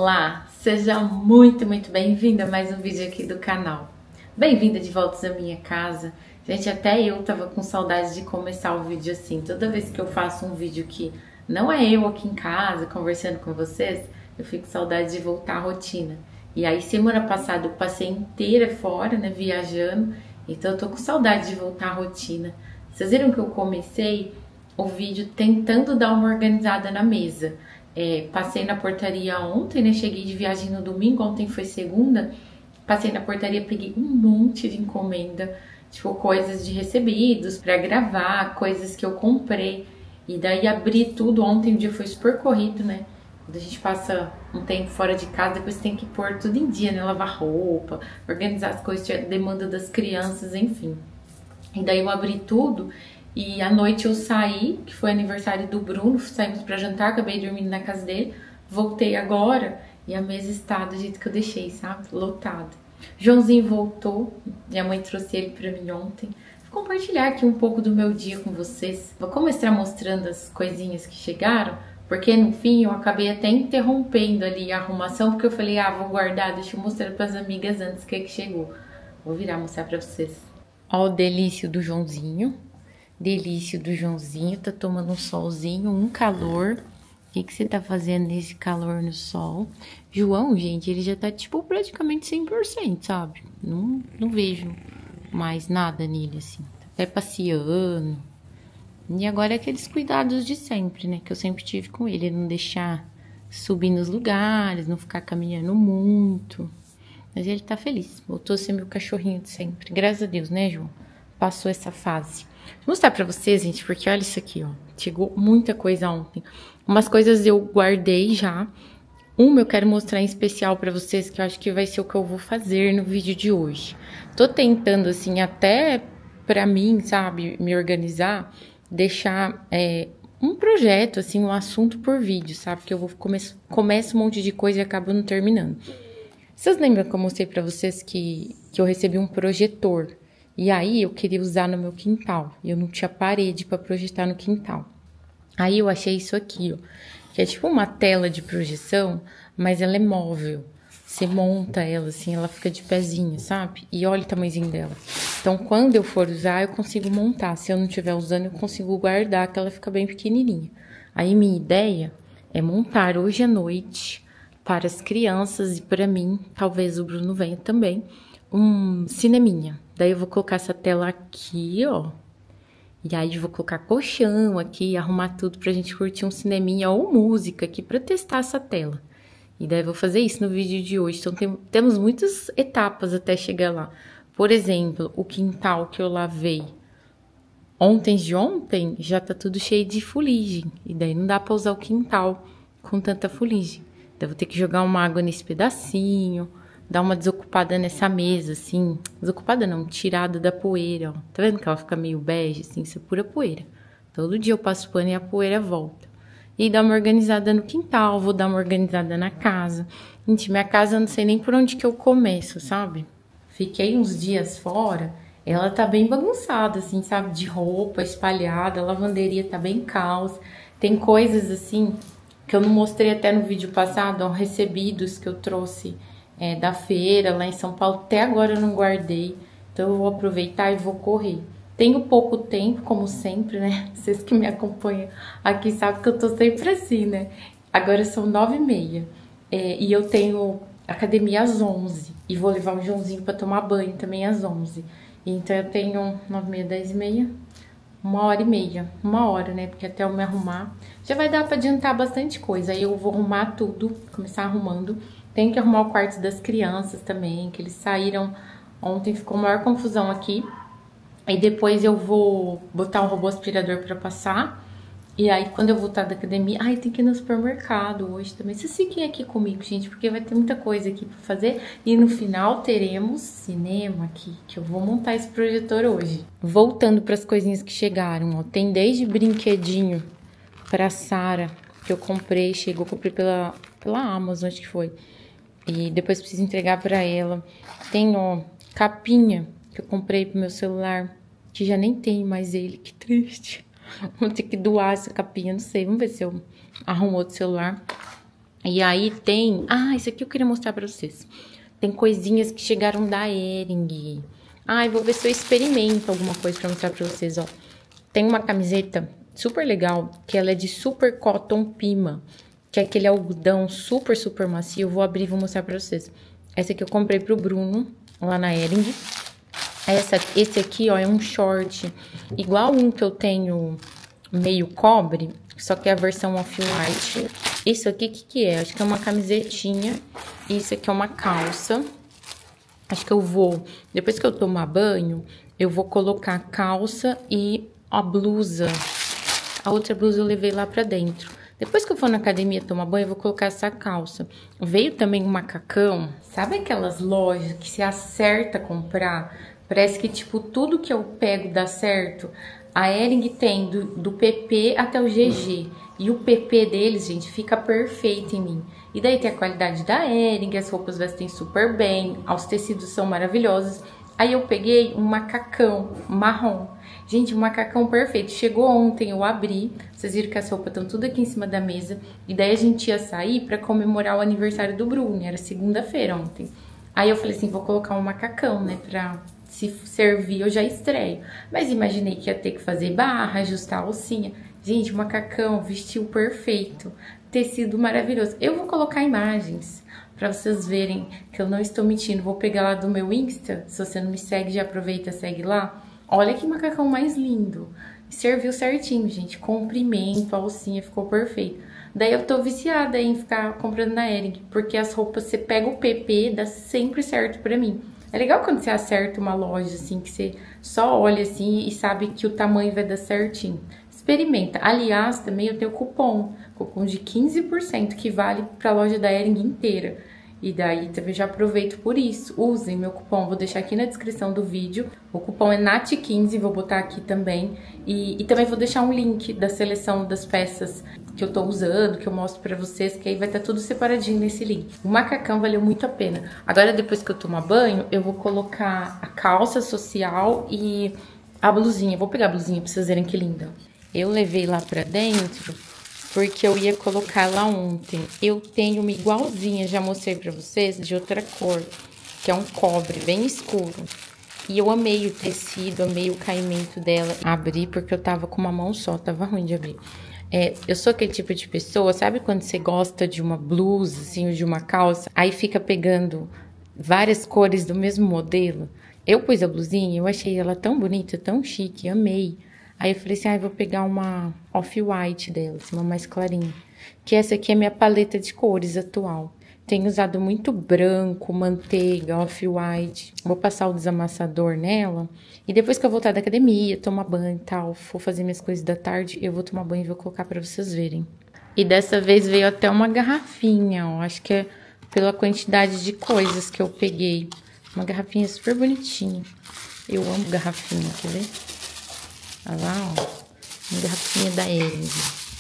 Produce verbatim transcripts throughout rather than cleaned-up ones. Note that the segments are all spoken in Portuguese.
Olá, seja muito, muito bem-vinda a mais um vídeo aqui do canal. Bem-vinda de volta à minha casa. Gente, até eu tava com saudade de começar o vídeo assim. Toda vez que eu faço um vídeo que não é eu aqui em casa conversando com vocês, eu fico com saudade de voltar à rotina. E aí, semana passada eu passei inteira fora, né, viajando. Então eu tô com saudade de voltar à rotina. Vocês viram que eu comecei o vídeo tentando dar uma organizada na mesa. É, passei na portaria ontem, né? Cheguei de viagem no domingo, ontem foi segunda. Passei na portaria, peguei um monte de encomenda, tipo coisas de recebidos pra gravar, coisas que eu comprei. E daí abri tudo. Ontem o dia foi super corrido, né? Quando a gente passa um tempo fora de casa, depois tem que pôr tudo em dia, né? Lavar roupa, organizar as coisas, demanda das crianças, enfim. E daí eu abri tudo. E à noite eu saí, que foi aniversário do Bruno, saímos pra jantar, acabei dormindo na casa dele, voltei agora e a mesa está do jeito que eu deixei, sabe? Lotada. Joãozinho voltou, minha mãe trouxe ele pra mim ontem. Vou compartilhar aqui um pouco do meu dia com vocês. Vou começar mostrando as coisinhas que chegaram, porque no fim eu acabei até interrompendo ali a arrumação, porque eu falei, ah, vou guardar, deixa eu mostrar pras amigas antes que, é que chegou. Vou virar mostrar pra vocês. Ó o delício do Joãozinho. Delícia do Joãozinho, tá tomando um solzinho, um calor. O que que você tá fazendo nesse calor no sol? João, gente, ele já tá tipo praticamente cem por cento, sabe? Não, não vejo mais nada nele, assim. Tá até passeando. E agora é aqueles cuidados de sempre, né? Que eu sempre tive com ele. Não deixar subir nos lugares, não ficar caminhando muito. Mas ele tá feliz. Voltou a ser meu cachorrinho de sempre. Graças a Deus, né, João? Passou essa fase. Vou mostrar pra vocês, gente, porque olha isso aqui, ó. Chegou muita coisa ontem. Umas coisas eu guardei já. Uma eu quero mostrar em especial pra vocês, que eu acho que vai ser o que eu vou fazer no vídeo de hoje. Tô tentando, assim, até pra mim, sabe, me organizar, deixar é, um projeto, assim, um assunto por vídeo, sabe? Que eu vou começo, começo um monte de coisa e acabo não terminando. Vocês lembram que eu mostrei pra vocês que, que eu recebi um projetor? E aí eu queria usar no meu quintal. Eu não tinha parede para projetar no quintal. Aí eu achei isso aqui, ó. Que é tipo uma tela de projeção, mas ela é móvel. Você monta ela assim, ela fica de pezinho, sabe? E olha o tamanhozinho dela. Então quando eu for usar, eu consigo montar. Se eu não estiver usando, eu consigo guardar, que ela fica bem pequenininha. Aí minha ideia é montar hoje à noite, para as crianças e para mim, talvez o Bruno venha também, um cineminha. Daí eu vou colocar essa tela aqui, ó. E aí eu vou colocar colchão aqui, arrumar tudo pra gente curtir um cineminha ou música aqui pra testar essa tela. E daí eu vou fazer isso no vídeo de hoje. Então tem, temos muitas etapas até chegar lá. Por exemplo, o quintal que eu lavei ontem de ontem já tá tudo cheio de fuligem. E daí não dá pra usar o quintal com tanta fuligem. Daí eu vou ter que jogar uma água nesse pedacinho. Dar uma desocupada nessa mesa, assim. Desocupada não, tirada da poeira, ó. Tá vendo que ela fica meio bege, assim? Isso é pura poeira. Todo dia eu passo pano e a poeira volta. E dar uma organizada no quintal, vou dar uma organizada na casa. Gente, minha casa eu não sei nem por onde que eu começo, sabe? Fiquei uns dias fora, ela tá bem bagunçada, assim, sabe? De roupa espalhada, a lavanderia tá bem caos. Tem coisas, assim, que eu não mostrei até no vídeo passado, ó, recebidos que eu trouxe É, da feira lá em São Paulo, até agora eu não guardei, então eu vou aproveitar e vou correr. Tenho pouco tempo, como sempre, né? Vocês que me acompanham aqui sabem que eu tô sempre assim, né? Agora são nove e meia é, e eu tenho academia às onze e vou levar o Joãozinho pra tomar banho também às onze. Então eu tenho nove e meia, dez e meia, uma hora e meia, uma hora, né? Porque até eu me arrumar já vai dar pra adiantar bastante coisa. Aí eu vou arrumar tudo, começar arrumando. Tem que arrumar o quarto das crianças também, que eles saíram ontem, ficou maior confusão aqui. E depois eu vou botar um robô aspirador pra passar. E aí, quando eu voltar da academia... Ai, tem que ir no supermercado hoje também. Vocês fiquem aqui comigo, gente, porque vai ter muita coisa aqui pra fazer. E no final teremos cinema aqui, que eu vou montar esse projetor hoje. Voltando pras coisinhas que chegaram, ó. Tem desde brinquedinho pra Sara, que eu comprei, chegou, comprei pela, pela Amazon, acho que foi. E depois preciso entregar pra ela. Tem, ó, capinha que eu comprei pro meu celular, que já nem tem mais ele, que triste. Vou ter que doar essa capinha, não sei, vamos ver se eu arrumo outro celular. E aí tem... Ah, isso aqui eu queria mostrar pra vocês. Tem coisinhas que chegaram da Hering. Ah, eu vou ver se eu experimento alguma coisa pra mostrar pra vocês, ó. Tem uma camiseta super legal, que ela é de Super Cotton Pima, que é aquele algodão super, super macio. Eu vou abrir e vou mostrar pra vocês. Essa aqui eu comprei pro Bruno, lá na Hering. Essa, esse aqui, ó, é um short igual um que eu tenho meio cobre, só que é a versão off-white. Isso aqui, o que que é? Acho que é uma camisetinha. Isso aqui é uma calça. Acho que eu vou, depois que eu tomar banho, eu vou colocar a calça e a blusa. A outra blusa eu levei lá pra dentro. Depois que eu for na academia tomar banho, eu vou colocar essa calça. Veio também um macacão. Sabe aquelas lojas que se acerta a comprar? Parece que, tipo, tudo que eu pego dá certo. A Hering tem do, do P P até o G G. E o P P deles, gente, fica perfeito em mim. E daí tem a qualidade da Hering, as roupas vestem super bem, os tecidos são maravilhosos. Aí eu peguei um macacão marrom. Gente, um macacão perfeito. Chegou ontem, eu abri. Vocês viram que as roupas estão tudo aqui em cima da mesa. E daí a gente ia sair pra comemorar o aniversário do Bruno. Era segunda-feira ontem. Aí eu falei assim, vou colocar um macacão, né, pra... se servir, eu já estreio. Mas imaginei que ia ter que fazer barra, ajustar a alcinha. Gente, macacão, vestiu perfeito. Tecido maravilhoso. Eu vou colocar imagens pra vocês verem que eu não estou mentindo. Vou pegar lá do meu Insta. Se você não me segue, já aproveita, segue lá. Olha que macacão mais lindo. Serviu certinho, gente. Comprimento, a alcinha ficou perfeito. Daí eu tô viciada em ficar comprando na Hering, porque as roupas, você pega o P P, dá sempre certo pra mim. É legal quando você acerta uma loja, assim, que você só olha, assim, e sabe que o tamanho vai dar certinho. Experimenta. Aliás, também eu tenho cupom, cupom de quinze por cento, que vale pra loja da Hering inteira. E daí também já aproveito por isso. Usem meu cupom, vou deixar aqui na descrição do vídeo. O cupom é Nath quinze, vou botar aqui também. E, e também vou deixar um link da seleção das peças que eu tô usando, que eu mostro pra vocês, que aí vai estar tudo separadinho nesse link. O macacão valeu muito a pena. Agora, depois que eu tomar banho, eu vou colocar a calça social e a blusinha. Vou pegar a blusinha pra vocês verem que linda. Eu levei lá pra dentro porque eu ia colocar lá ontem. Eu tenho uma igualzinha, já mostrei pra vocês, de outra cor, que é um cobre bem escuro. E eu amei o tecido, amei o caimento dela. Abri porque eu tava com uma mão só, tava ruim de abrir. É, eu sou aquele tipo de pessoa, sabe quando você gosta de uma blusa, assim, ou de uma calça, aí fica pegando várias cores do mesmo modelo? Eu pus a blusinha, eu achei ela tão bonita, tão chique, amei. Aí eu falei assim, ah, eu vou pegar uma off-white dela, assim, uma mais clarinha. Que essa aqui é minha paleta de cores atual. Tenho usado muito branco, manteiga, off-white. Vou passar o desamassador nela. E depois que eu voltar da academia, tomar banho e tal, for fazer minhas coisas da tarde, eu vou tomar banho e vou colocar pra vocês verem. E dessa vez veio até uma garrafinha, ó. Acho que é pela quantidade de coisas que eu peguei. Uma garrafinha super bonitinha. Eu amo garrafinha, quer ver? Olha lá, ó. Uma garrafinha da Hering.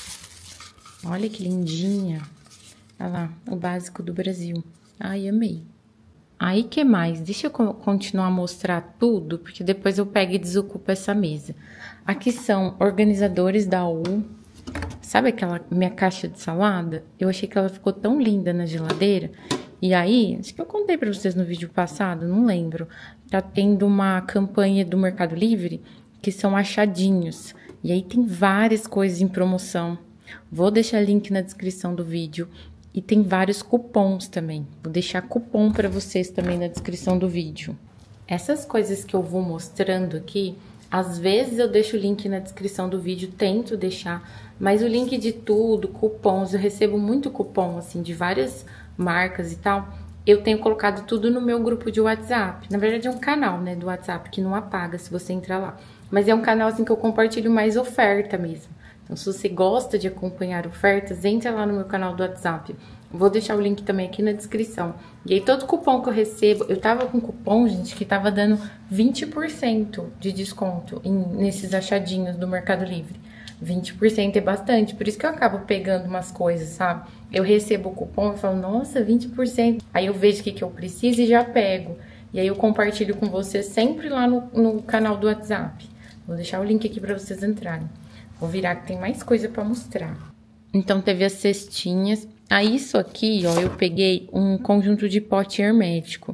Olha que lindinha. Olha lá, o básico do Brasil. Ai, amei. Aí, que mais? Deixa eu continuar a mostrar tudo, porque depois eu pego e desocupo essa mesa. Aqui são organizadores da U. Sabe aquela minha caixa de salada? Eu achei que ela ficou tão linda na geladeira. E aí, acho que eu contei pra vocês no vídeo passado, não lembro. Tá tendo uma campanha do Mercado Livre, que são achadinhos. E aí tem várias coisas em promoção. Vou deixar link na descrição do vídeo. E tem vários cupons também. Vou deixar cupom para vocês também na descrição do vídeo. Essas coisas que eu vou mostrando aqui, às vezes eu deixo o link na descrição do vídeo, tento deixar. Mas o link de tudo, cupons, eu recebo muito cupom, assim, de várias marcas e tal. Eu tenho colocado tudo no meu grupo de WhatsApp. Na verdade é um canal, né, do WhatsApp, que não apaga se você entrar lá. Mas é um canal, assim, que eu compartilho mais oferta mesmo. Então, se você gosta de acompanhar ofertas, entra lá no meu canal do WhatsApp. Vou deixar o link também aqui na descrição. E aí, todo cupom que eu recebo... Eu tava com cupom, gente, que tava dando vinte por cento de desconto em, nesses achadinhos do Mercado Livre. vinte por cento é bastante, por isso que eu acabo pegando umas coisas, sabe? Eu recebo o cupom e falo, nossa, vinte por cento. Aí eu vejo o que, que eu preciso e já pego. E aí eu compartilho com vocês sempre lá no, no canal do WhatsApp. Vou deixar o link aqui pra vocês entrarem. Vou virar que tem mais coisa pra mostrar. Então, teve as cestinhas. Aí isso aqui, ó, eu peguei um conjunto de pote hermético.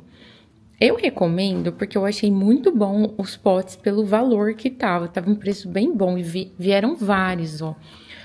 Eu recomendo porque eu achei muito bom os potes pelo valor que tava. Tava um preço bem bom e vi, vieram vários, ó.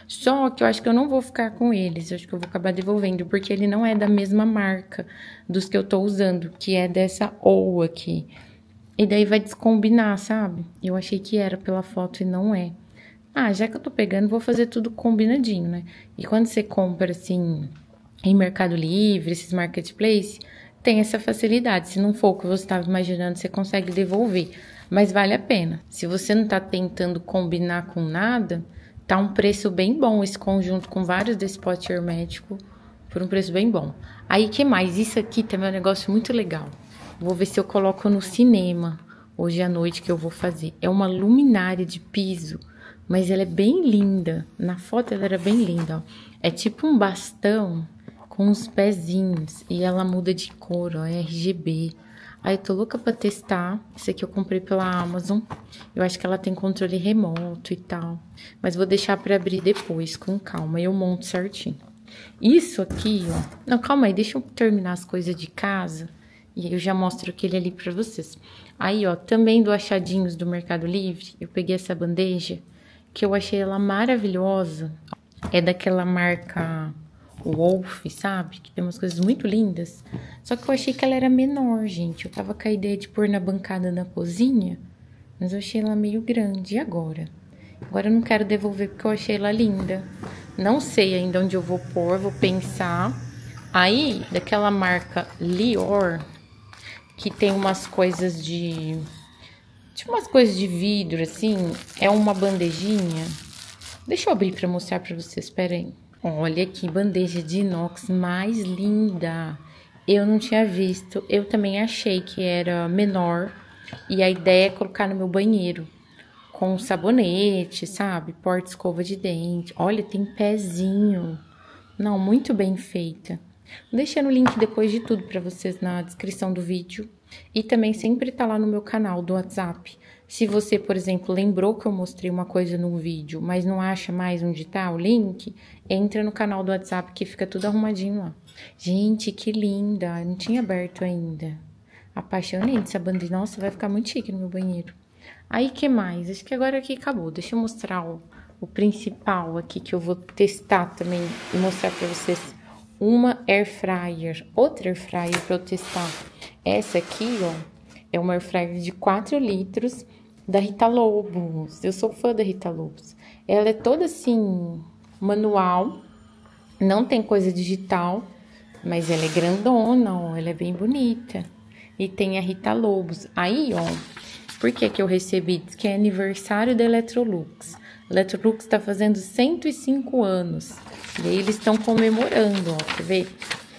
Só que eu acho que eu não vou ficar com eles, eu acho que eu vou acabar devolvendo, porque ele não é da mesma marca dos que eu tô usando, que é dessa O aqui. E daí vai descombinar, sabe? Eu achei que era pela foto e não é. Ah, já que eu tô pegando, vou fazer tudo combinadinho, né? E quando você compra, assim, em Mercado Livre, esses marketplace, tem essa facilidade. Se não for o que você estava imaginando, você consegue devolver. Mas vale a pena. Se você não tá tentando combinar com nada, tá um preço bem bom esse conjunto com vários desse pote hermético, por um preço bem bom. Aí, que mais? Isso aqui também é um negócio muito legal. Vou ver se eu coloco no cinema, hoje à noite, que eu vou fazer. É uma luminária de piso, mas ela é bem linda. Na foto ela era bem linda, ó. É tipo um bastão com uns pezinhos e ela muda de cor, ó, é R G B. Aí eu tô louca pra testar. Esse aqui eu comprei pela Amazon. Eu acho que ela tem controle remoto e tal. Mas vou deixar pra abrir depois, com calma. Eu monto certinho. Isso aqui, ó. Não, calma aí, deixa eu terminar as coisas de casa. E aí eu já mostro aquele ali pra vocês. Aí, ó, também do Achadinhos do Mercado Livre, eu peguei essa bandeja, que eu achei ela maravilhosa. É daquela marca Wolf, sabe? Que tem umas coisas muito lindas. Só que eu achei que ela era menor, gente. Eu tava com a ideia de pôr na bancada na cozinha, mas eu achei ela meio grande. E agora? Agora eu não quero devolver porque eu achei ela linda. Não sei ainda onde eu vou pôr, vou pensar. Aí, daquela marca Lior, que tem umas coisas de... tipo umas coisas de vidro, assim. É uma bandejinha. Deixa eu abrir pra mostrar pra vocês, espera aí. Olha que bandeja de inox mais linda. Eu não tinha visto. Eu também achei que era menor. E a ideia é colocar no meu banheiro. Com sabonete, sabe? Porta-escova de dente. Olha, tem pezinho. Não, muito bem feita. Vou deixar o link depois de tudo pra vocês na descrição do vídeo. E também sempre tá lá no meu canal do WhatsApp. Se você, por exemplo, lembrou que eu mostrei uma coisa no vídeo, mas não acha mais onde tá o link, entra no canal do WhatsApp que fica tudo arrumadinho lá. Gente, que linda! Eu não tinha aberto ainda. Apaixonei dessa bandeja. Nossa, vai ficar muito chique no meu banheiro. Aí, que mais? Acho que agora aqui acabou. Deixa eu mostrar o, o principal aqui que eu vou testar também e mostrar pra vocês. Uma air fryer, outra air fryer pra eu testar. Essa aqui, ó, é uma air fryer de quatro litros da Rita Lobos. Eu sou fã da Rita Lobos. Ela é toda assim, manual, não tem coisa digital, mas ela é grandona, ó, ela é bem bonita. E tem a Rita Lobos. Aí, ó, por que que eu recebi? Diz que é aniversário da Electrolux. A Electrolux tá fazendo cento e cinco anos. E aí eles estão comemorando, ó, quer ver?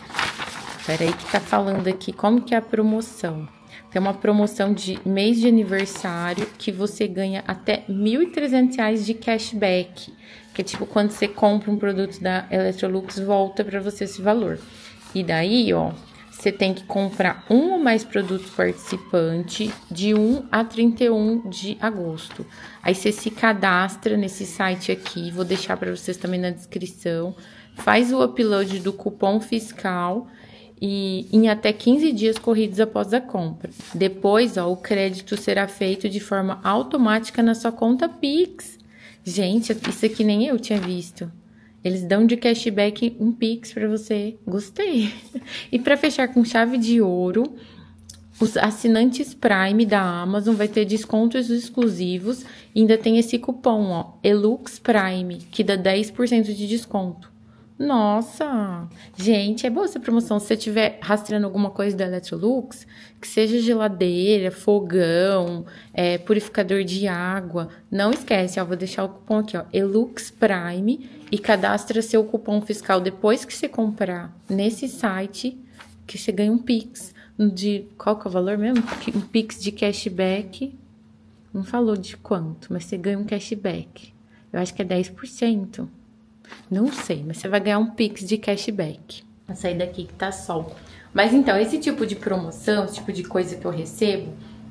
Peraí que tá falando aqui como que é a promoção. Tem uma promoção de mês de aniversário que você ganha até mil e trezentos reais de cashback. Que é tipo quando você compra um produto da Electrolux, volta pra você esse valor. E daí, ó, você tem que comprar um ou mais produtos participantes de um a trinta e um de agosto. Aí você se cadastra nesse site aqui, vou deixar para vocês também na descrição. Faz o upload do cupom fiscal e em até quinze dias corridos após a compra. Depois, ó, o crédito será feito de forma automática na sua conta Pix. Gente, isso aqui nem eu tinha visto. Eles dão de cashback um Pix pra você. Gostei. E pra fechar com chave de ouro, os assinantes Prime da Amazon vai ter descontos exclusivos. E ainda tem esse cupom, ó, Elux Prime, que dá dez por cento de desconto. Nossa! Gente, é boa essa promoção. Se você estiver rastreando alguma coisa da Electrolux, que seja geladeira, fogão, é, purificador de água, não esquece, ó, vou deixar o cupom aqui, ó, Elux Prime, e cadastra seu cupom fiscal depois que você comprar nesse site, que você ganha um Pix de... Qual que é o valor mesmo? Um Pix de cashback. Não falou de quanto, mas você ganha um cashback. Eu acho que é dez por cento. Não sei, mas você vai ganhar um Pix de cashback. Vou sair daqui que tá sol. Mas então, esse tipo de promoção, esse tipo de coisa que eu recebo,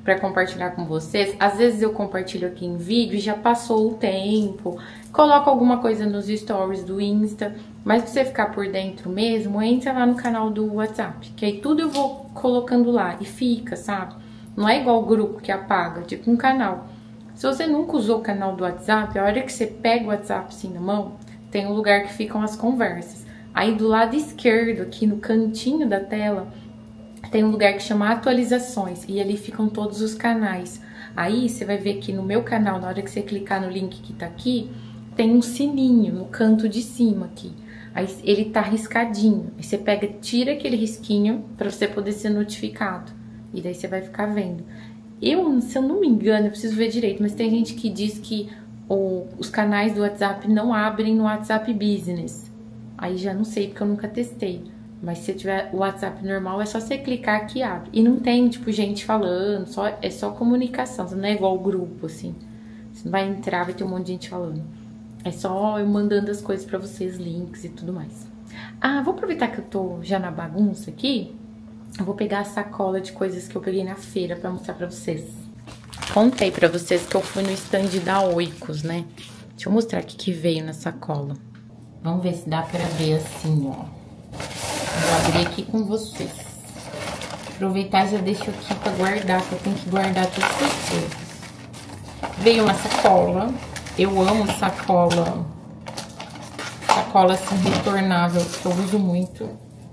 para compartilhar com vocês. Às vezes eu compartilho aqui em vídeo e já passou o tempo, coloco alguma coisa nos stories do Insta, mas pra você ficar por dentro mesmo, entra lá no canal do WhatsApp, que aí tudo eu vou colocando lá e fica, sabe? Não é igual o grupo que apaga, tipo um canal. Se você nunca usou o canal do WhatsApp, a hora que você pega o WhatsApp assim na mão, tem um lugar que ficam as conversas. Aí do lado esquerdo, aqui no cantinho da tela, tem um lugar que chama atualizações e ali ficam todos os canais. Aí você vai ver que no meu canal, na hora que você clicar no link que tá aqui, tem um sininho no canto de cima aqui. Aí ele tá riscadinho. Aí você pega, tira aquele risquinho pra você poder ser notificado. E daí você vai ficar vendo. Eu, se eu não me engano, eu preciso ver direito, mas tem gente que diz que o, os canais do WhatsApp não abrem no WhatsApp Business. Aí já não sei, porque eu nunca testei. Mas se tiver o WhatsApp normal, é só você clicar que abre. E não tem, tipo, gente falando, só, é só comunicação. Não é igual o grupo, assim. Você não vai entrar, vai ter um monte de gente falando. É só eu mandando as coisas pra vocês, links e tudo mais. Ah, vou aproveitar que eu tô já na bagunça aqui. Eu vou pegar a sacola de coisas que eu peguei na feira pra mostrar pra vocês. Contei pra vocês que eu fui no stand da Oikos, né? Deixa eu mostrar o que que veio na sacola. Vamos ver se dá pra ver assim, ó. Vou abrir aqui com vocês. Aproveitar e já deixo aqui pra guardar, que eu tenho que guardar todas as coisas. Veio uma sacola. Eu amo sacola. Sacola assim, retornável, que eu uso muito.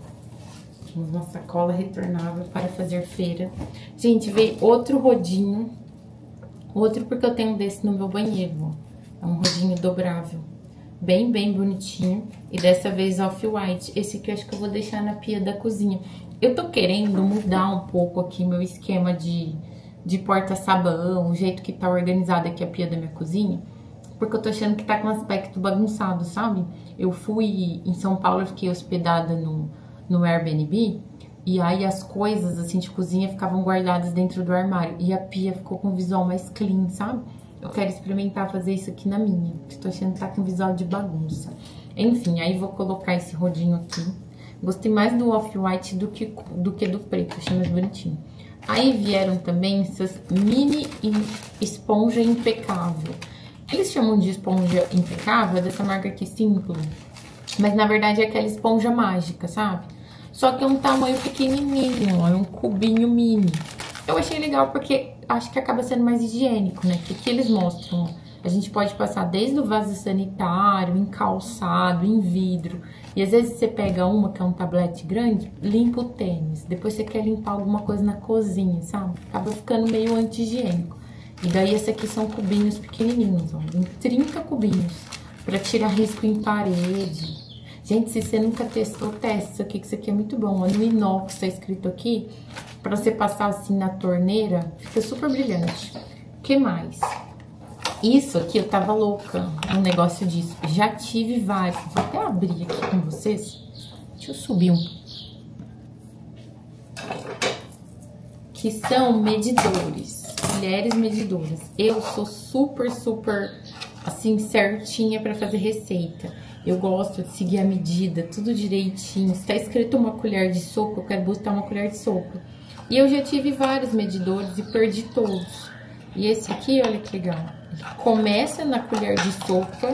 Uma sacola retornável para fazer feira. Gente, veio outro rodinho. Outro porque eu tenho desse no meu banheiro, ó. É um rodinho dobrável. Bem, bem bonitinho. E dessa vez off-white. Esse aqui eu acho que eu vou deixar na pia da cozinha. Eu tô querendo mudar um pouco aqui meu esquema de, de porta-sabão, o jeito que tá organizado aqui a pia da minha cozinha. Porque eu tô achando que tá com um aspecto bagunçado, sabe? Eu fui em São Paulo, eu fiquei hospedada no, no Airbnb. E aí as coisas, assim, de cozinha ficavam guardadas dentro do armário. E a pia ficou com um visual mais clean, sabe? Eu quero experimentar fazer isso aqui na minha. Tô achando que tá com visual de bagunça. Enfim, aí vou colocar esse rodinho aqui. Gostei mais do off-white do que, do que do preto. Achei mais bonitinho. Aí vieram também essas mini esponja impecável. Eles chamam de esponja impecável, dessa marca aqui, Simples. Mas na verdade é aquela esponja mágica, sabe? Só que é um tamanho pequenininho, ó, é um cubinho mini. Eu achei legal porque acho que acaba sendo mais higiênico, né? Porque aqui eles mostram, a gente pode passar desde o vaso sanitário, em calçado, em vidro. E às vezes você pega uma que é um tablete grande, limpa o tênis. Depois você quer limpar alguma coisa na cozinha, sabe? Acaba ficando meio anti-higiênico. E daí esse aqui são cubinhos pequenininhos, ó. Tem trinta cubinhos pra tirar risco em parede. Gente, se você nunca testou, teste isso aqui, que isso aqui é muito bom. No inox tá escrito aqui, pra você passar assim na torneira, fica super brilhante. O que mais? Isso aqui, eu tava louca, um negócio disso. Já tive vários. Vou até abrir aqui com vocês. Deixa eu subir um. Que são medidores. Mulheres medidoras. Eu sou super, super, assim, certinha pra fazer receita. Eu gosto de seguir a medida, tudo direitinho. Se tá escrito uma colher de sopa, eu quero botar uma colher de sopa. E eu já tive vários medidores e perdi todos. E esse aqui, olha que legal. Ele começa na colher de sopa,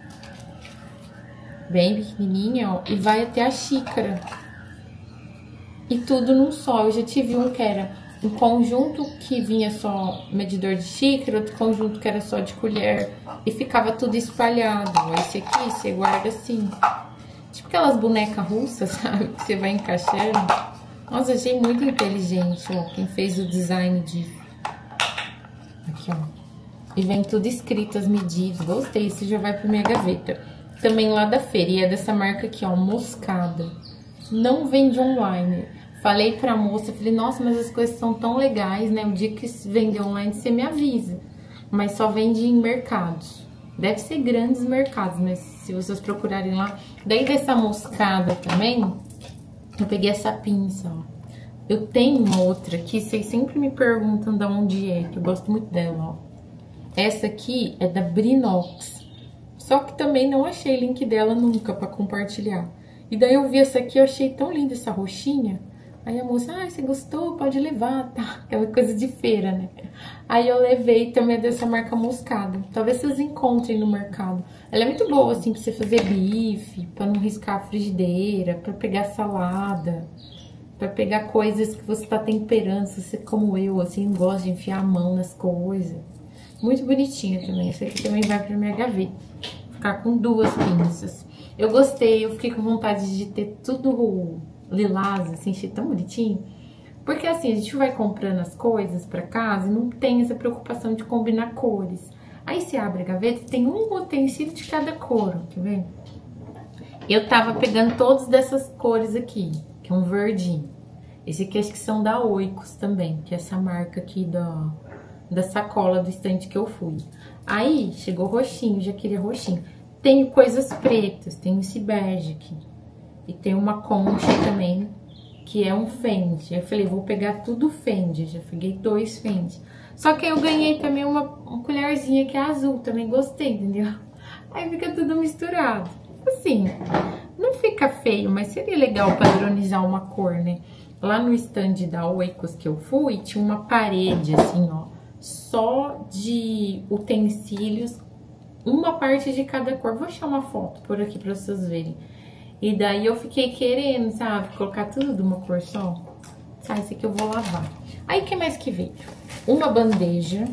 bem pequenininha, ó, e vai até a xícara. E tudo num só. Eu já tive um que era um conjunto que vinha só medidor de xícara, outro conjunto que era só de colher. E ficava tudo espalhado. Esse aqui você guarda assim. Tipo aquelas bonecas russas, sabe? Que você vai encaixando. Nossa, achei muito inteligente, ó. Quem fez o design disso. Aqui, ó. E vem tudo escrito, as medidas. Gostei, esse já vai pra minha gaveta. Também lá da feira. E é dessa marca aqui, ó, Moscada. Não vende online. Falei pra moça, falei, nossa, mas as coisas são tão legais, né? O dia que vender online, você me avisa. Mas só vende em mercados. Deve ser grandes mercados, mas se vocês procurarem lá. Daí dessa Moscada também, eu peguei essa pinça, ó. Eu tenho uma outra aqui, vocês sempre me perguntam de onde é, que eu gosto muito dela, ó. Essa aqui é da Brinox. Só que também não achei link dela nunca pra compartilhar. E daí eu vi essa aqui, eu achei tão linda essa roxinha. Aí a moça, ah, você gostou? Pode levar, tá? Aquela coisa de feira, né? Aí eu levei também dessa marca Moscada. Talvez vocês encontrem no mercado. Ela é muito boa, assim, pra você fazer bife, pra não riscar a frigideira, pra pegar salada, pra pegar coisas que você tá temperando, se você, como eu, assim, gosta de enfiar a mão nas coisas. Muito bonitinha também. Essa aqui também vai pra minha gaveta. Vou ficar com duas pinças. Eu gostei, eu fiquei com vontade de ter tudo lilás, assim, achei tão bonitinho. Porque assim, a gente vai comprando as coisas pra casa e não tem essa preocupação de combinar cores. Aí você abre a gaveta e tem um utensílio de cada cor, quer ver? Eu tava pegando todas dessas cores aqui, que é um verdinho. Esse aqui acho que são da Oikos também, que é essa marca aqui da, da sacola do estande que eu fui. Aí chegou roxinho, já queria roxinho. Tenho coisas pretas, tenho esse bege aqui. E tem uma concha também, que é um Fendi. Eu falei, vou pegar tudo Fendi, já peguei dois Fendi. Só que aí eu ganhei também uma, uma colherzinha que é azul, também gostei, entendeu? Aí fica tudo misturado. Assim, não fica feio, mas seria legal padronizar uma cor, né? Lá no stand da Oikos que eu fui, tinha uma parede assim, ó, só de utensílios, uma parte de cada cor. Vou achar uma foto por aqui pra vocês verem. E daí eu fiquei querendo, sabe, colocar tudo de uma cor só. Ah, esse aqui eu vou lavar. Aí, o que mais que veio? Uma bandeja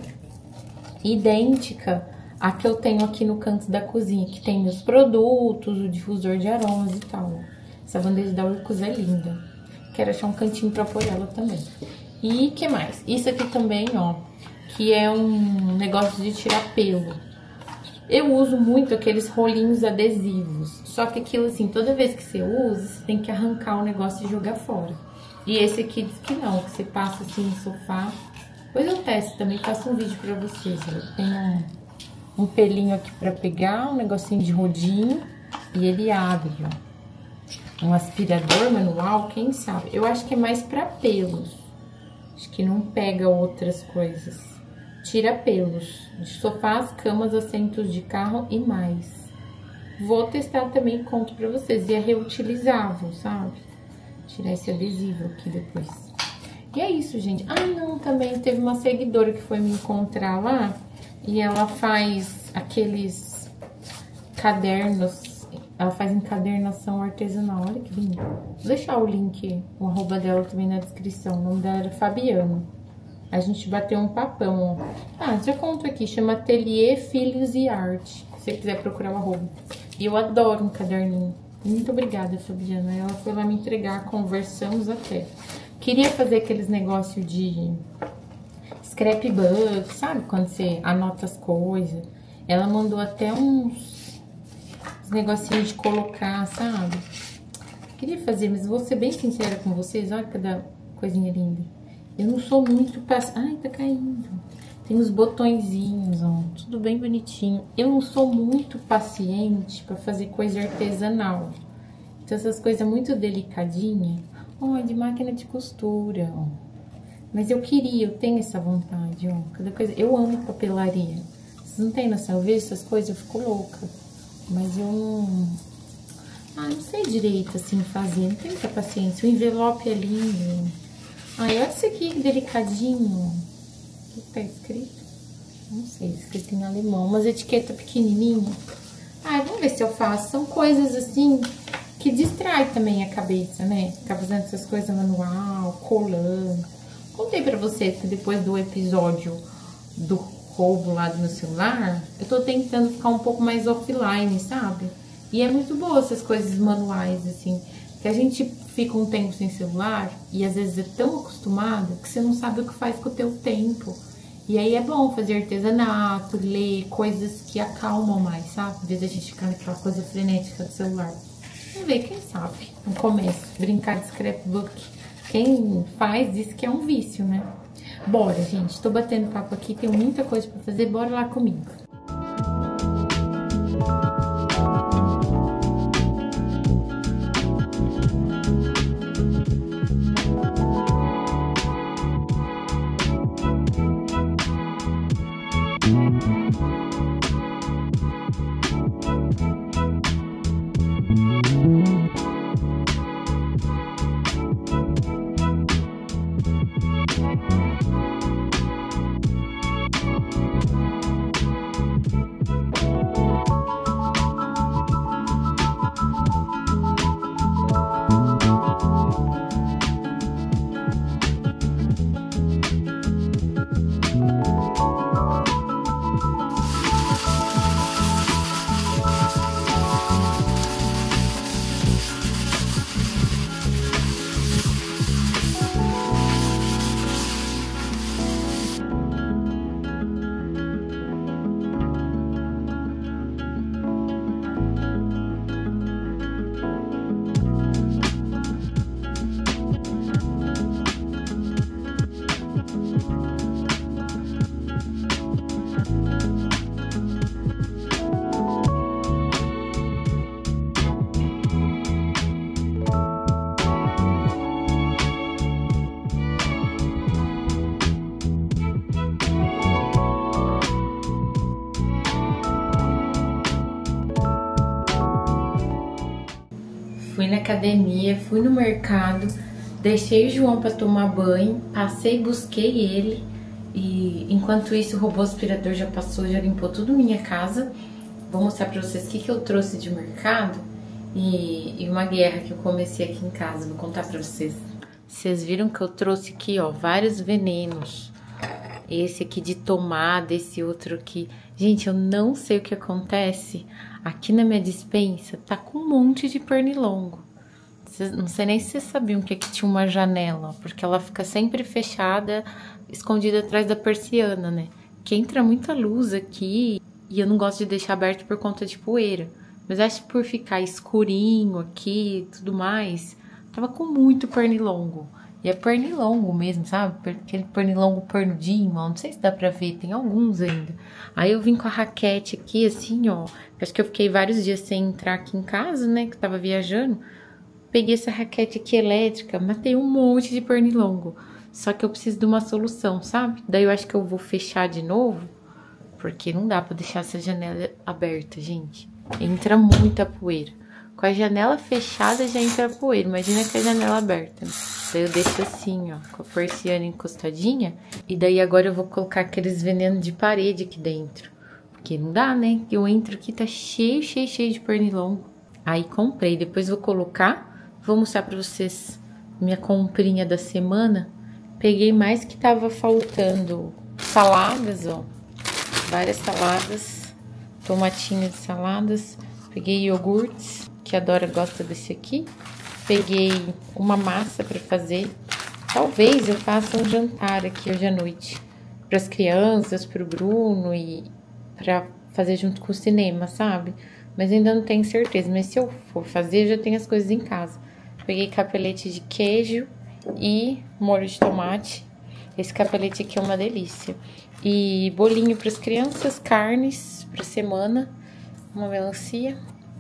idêntica à que eu tenho aqui no canto da cozinha, que tem meus produtos, o difusor de aromas e tal. Essa bandeja da Oikos é linda. Quero achar um cantinho pra pôr ela também. E o que mais? Isso aqui também, ó, que é um negócio de tirar pelo. Eu uso muito aqueles rolinhos adesivos, só que aquilo assim, toda vez que você usa, você tem que arrancar o negócio e jogar fora. E esse aqui diz que não, que você passa assim no sofá. Depois eu testo também, faço um vídeo pra vocês. Eu tenho um, um pelinho aqui pra pegar, um negocinho de rodinho, e ele abre, ó. Um aspirador manual, quem sabe? Eu acho que é mais pra pelos, acho que não pega outras coisas. Tira pelos de sofás, camas, assentos de carro e mais. Vou testar também e conto pra vocês. E é reutilizável, sabe? Tirar esse adesivo aqui depois. E é isso, gente. Ah, não, também teve uma seguidora que foi me encontrar lá. E ela faz aqueles cadernos. Ela faz encadernação artesanal. Olha que lindo. Vou deixar o link, o arroba dela também na descrição. O nome dela era Fabiana. A gente bateu um papão, ó. Ah, já conto aqui, chama Ateliê Filhos e Arte, se você quiser procurar o arroba. E eu adoro um caderninho. Muito obrigada, Fabiana. Ela foi lá me entregar, conversamos até. Queria fazer aqueles negócios de scrapbook, sabe? Quando você anota as coisas. Ela mandou até uns, uns negocinhos de colocar, sabe? Queria fazer, mas vou ser bem sincera com vocês. Olha cada coisinha linda. Eu não sou muito paciente. Ai, tá caindo. Tem os botõezinhos, ó. Tudo bem bonitinho. Eu não sou muito paciente pra fazer coisa artesanal. Então, essas coisas muito delicadinhas. Ó, é de máquina de costura, ó. Mas eu queria, eu tenho essa vontade, ó. Cada coisa... Eu amo papelaria. Vocês não têm noção? Eu vejo essas coisas, eu fico louca. Mas eu não... Ah, não sei direito, assim, fazer. Não tenho muita paciência. O envelope é lindo. Ai, olha isso aqui, que delicadinho. O que tá escrito? Não sei, escrito em alemão. Umas etiquetas pequenininhas. Ai, vamos ver se eu faço. São coisas assim que distrai também a cabeça, né? Ficar fazendo essas coisas manual, colando. Contei pra vocês que depois do episódio do roubo lá do meu celular, eu tô tentando ficar um pouco mais offline, sabe? E é muito boa essas coisas manuais, assim. Que a gente fica um tempo sem celular e às vezes é tão acostumado que você não sabe o que faz com o teu tempo. E aí é bom fazer artesanato, ler coisas que acalmam mais, sabe? Em vez de a gente ficar naquela coisa frenética do celular. Vamos ver, quem sabe? No começo, brincar de scrapbook. Quem faz diz que é um vício, né? Bora, gente. Tô batendo papo aqui, tenho muita coisa pra fazer. Bora lá comigo. fui na academia, fui no mercado, deixei o João para tomar banho, passei, busquei ele e enquanto isso o robô aspirador já passou, já limpou tudo minha casa. Vou mostrar para vocês o que, que eu trouxe de mercado e, e uma guerra que eu comecei aqui em casa, vou contar para vocês. Vocês viram que eu trouxe aqui, ó, vários venenos. Esse aqui de tomada, esse outro aqui. Gente, eu não sei o que acontece. Aqui na minha despensa tá com um monte de pernilongo. Cês, não sei nem se vocês sabiam que aqui tinha uma janela, porque ela fica sempre fechada, escondida atrás da persiana, né? Que entra muita luz aqui e eu não gosto de deixar aberto por conta de poeira. Mas acho que por ficar escurinho aqui e tudo mais, tava com muito pernilongo. E é pernilongo mesmo, sabe? Aquele pernilongo pernudinho, ó. Não sei se dá pra ver, tem alguns ainda. Aí eu vim com a raquete aqui, assim, ó. Acho que eu fiquei vários dias sem entrar aqui em casa, né? Que eu tava viajando. Peguei essa raquete aqui elétrica, matei um monte de pernilongo. Só que eu preciso de uma solução, sabe? Daí eu acho que eu vou fechar de novo. Porque não dá pra deixar essa janela aberta, gente. Entra muita poeira. Com a janela fechada já entra poeira. Imagina com a janela aberta, né? Daí eu deixo assim, ó, com a persiana encostadinha. E daí agora eu vou colocar aqueles venenos de parede aqui dentro. Porque não dá, né? Eu entro aqui, tá cheio, cheio, cheio de pernilongo. Aí comprei, depois vou colocar. Vou mostrar pra vocês minha comprinha da semana. Peguei mais que tava faltando saladas, ó. Várias saladas. Tomatinhos de saladas. Peguei iogurtes, que a Dora gosta desse aqui. Peguei uma massa para fazer. Talvez eu faça um jantar aqui hoje à noite. Para as crianças, para o Bruno e para fazer junto com o cinema, sabe? Mas ainda não tenho certeza. Mas se eu for fazer, eu já tenho as coisas em casa. Peguei capelete de queijo e molho de tomate. Esse capelete aqui é uma delícia. E bolinho para as crianças, carnes para semana. Uma melancia.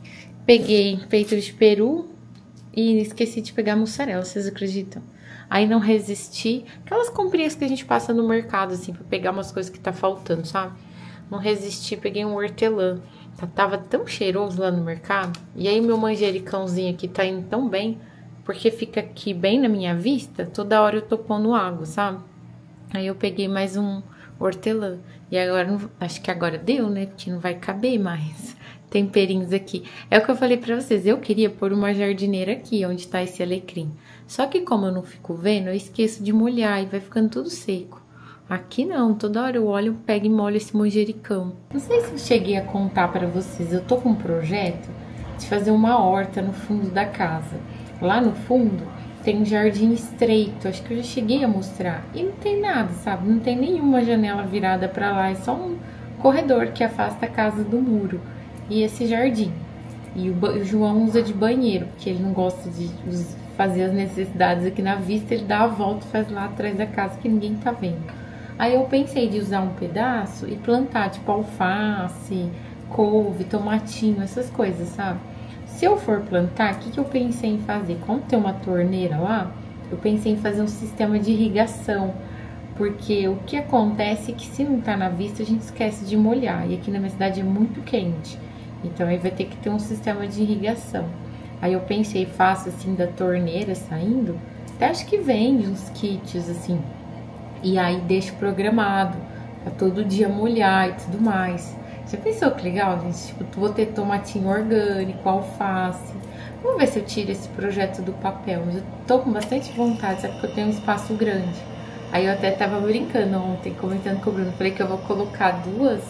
Peguei peito de peru. E esqueci de pegar mussarela, vocês acreditam? Aí não resisti. Aquelas comprinhas que a gente passa no mercado, assim, pra pegar umas coisas que tá faltando, sabe? Não resisti, peguei um hortelã. Tava tão cheiroso lá no mercado. E aí meu manjericãozinho aqui tá indo tão bem, porque fica aqui bem na minha vista, toda hora eu tô pondo água, sabe? Aí eu peguei mais um hortelã. E agora, acho que agora deu, né? Porque não vai caber mais temperinhos aqui. É o que eu falei pra vocês, eu queria pôr uma jardineira aqui, onde tá esse alecrim. Só que como eu não fico vendo, eu esqueço de molhar e vai ficando tudo seco. Aqui não, toda hora eu olho, pego e molho esse manjericão. Não sei se eu cheguei a contar pra vocês, eu tô com um projeto de fazer uma horta no fundo da casa. Lá no fundo tem um jardim estreito, acho que eu já cheguei a mostrar. E não tem nada, sabe? Não tem nenhuma janela virada pra lá, é só um corredor que afasta a casa do muro. E esse jardim. E o, o João usa de banheiro, porque ele não gosta de fazer as necessidades aqui na vista, ele dá a volta e faz lá atrás da casa que ninguém tá vendo. Aí eu pensei de usar um pedaço e plantar, tipo alface, couve, tomatinho, essas coisas, sabe? Se eu for plantar, o que, que eu pensei em fazer? Como tem uma torneira lá, eu pensei em fazer um sistema de irrigação. Porque o que acontece é que se não tá na vista, a gente esquece de molhar. E aqui na minha cidade é muito quente. Então aí vai ter que ter um sistema de irrigação. Aí eu pensei, faço assim da torneira saindo. Até acho que vende uns kits assim. E aí deixo programado pra todo dia molhar e tudo mais. Já pensou que legal, gente? Tipo, vou ter tomatinho orgânico, alface. Vamos ver se eu tiro esse projeto do papel. Mas eu tô com bastante vontade, sabe? Porque eu tenho um espaço grande. Aí eu até tava brincando ontem, comentando com o Bruno. Falei que eu vou colocar duas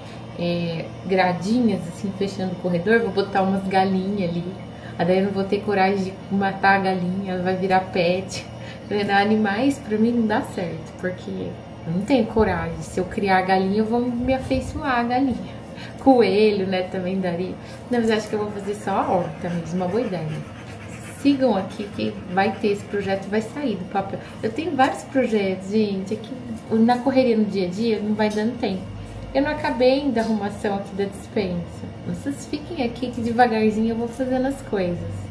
é, gradinhas, assim, fechando o corredor. Vou botar umas galinhas ali. Aí daí eu não vou ter coragem de matar a galinha, ela vai virar pet. Animais pra mim não dá certo, porque eu não tenho coragem. Se eu criar a galinha, eu vou me afeiçoar a galinha. Coelho, né, também daria. Não, mas acho que eu vou fazer só a horta mesmo, uma boa ideia. Sigam aqui que vai ter esse projeto, vai sair do papel. Eu tenho vários projetos, gente, aqui na correria no dia a dia não vai dando tempo. Eu não acabei ainda a arrumação aqui da despensa. Vocês fiquem aqui que devagarzinho eu vou fazendo as coisas.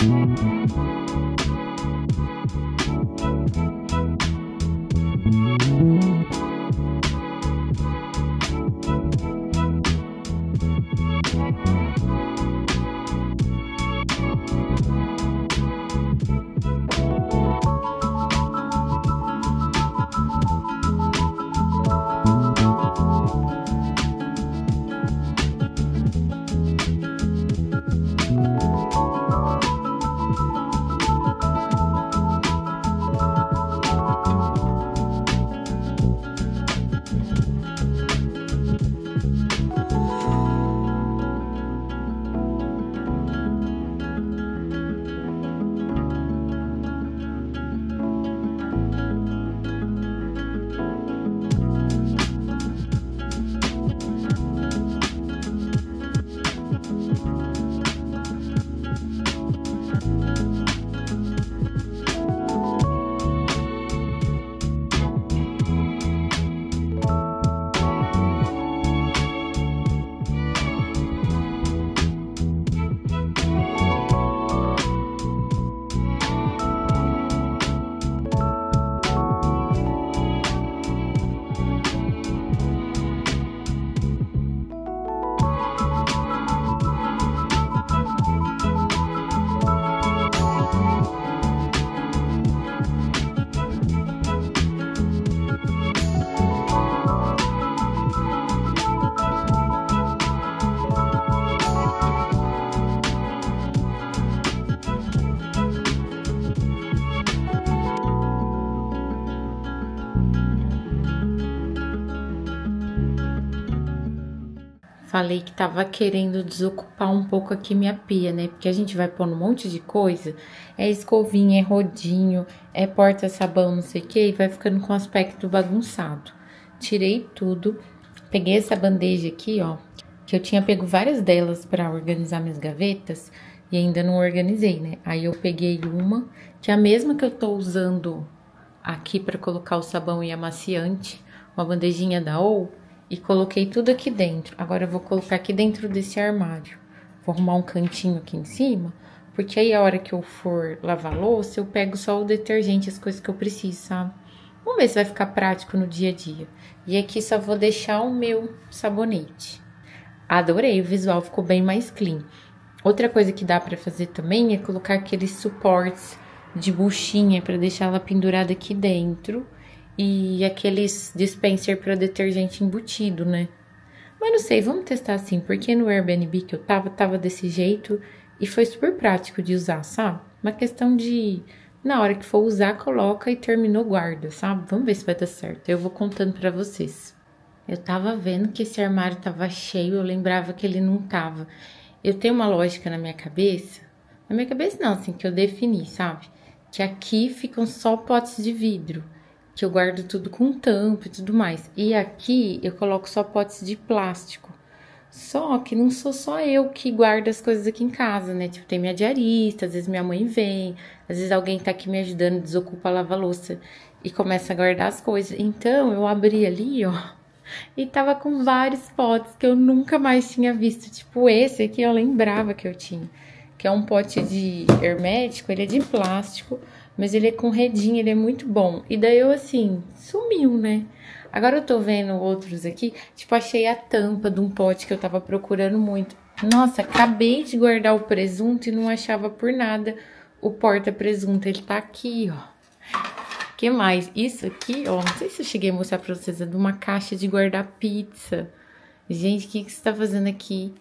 Falei que tava querendo desocupar um pouco aqui minha pia, né? Porque a gente vai pondo um monte de coisa. É escovinha, é rodinho, é porta-sabão, não sei o que. E vai ficando com aspecto bagunçado. Tirei tudo. Peguei essa bandeja aqui, ó. Que eu tinha pego várias delas pra organizar minhas gavetas. E ainda não organizei, né? Aí eu peguei uma, que é a mesma que eu tô usando aqui pra colocar o sabão e amaciante. Uma bandejinha da O. E coloquei tudo aqui dentro. Agora eu vou colocar aqui dentro desse armário. Vou arrumar um cantinho aqui em cima. Porque aí a hora que eu for lavar louça, eu pego só o detergente, as coisas que eu preciso, sabe? Vamos ver se vai ficar prático no dia a dia. E aqui só vou deixar o meu sabonete. Adorei, o visual ficou bem mais clean. Outra coisa que dá pra fazer também é colocar aqueles suportes de buchinha pra deixar ela pendurada aqui dentro. E aqueles dispenser para detergente embutido, né? Mas não sei, vamos testar assim, porque no Airbnb que eu tava, tava desse jeito e foi super prático de usar, sabe? Uma questão de, na hora que for usar, coloca e terminou, guarda, sabe? Vamos ver se vai dar certo, eu vou contando pra vocês. Eu tava vendo que esse armário tava cheio, eu lembrava que ele não tava. Eu tenho uma lógica na minha cabeça, na minha cabeça não, assim, que eu defini, sabe? Que aqui ficam só potes de vidro. Que eu guardo tudo com tampa e tudo mais. E aqui eu coloco só potes de plástico. Só que não sou só eu que guardo as coisas aqui em casa, né? Tipo, tem minha diarista, às vezes minha mãe vem, às vezes alguém tá aqui me ajudando, desocupa a lava-louça e começa a guardar as coisas. Então, eu abri ali, ó, e tava com vários potes que eu nunca mais tinha visto. Tipo, esse aqui eu lembrava que eu tinha. Que é um pote de hermético, ele é de plástico, mas ele é com redinha, ele é muito bom. E daí eu, assim, sumiu, né? Agora eu tô vendo outros aqui, tipo, achei a tampa de um pote que eu tava procurando muito. Nossa, acabei de guardar o presunto e não achava por nada o porta-presunto. Ele tá aqui, ó. Que mais? Isso aqui, ó, não sei se eu cheguei a mostrar pra vocês, é de uma caixa de guardar pizza. Gente, o que que você tá fazendo aqui?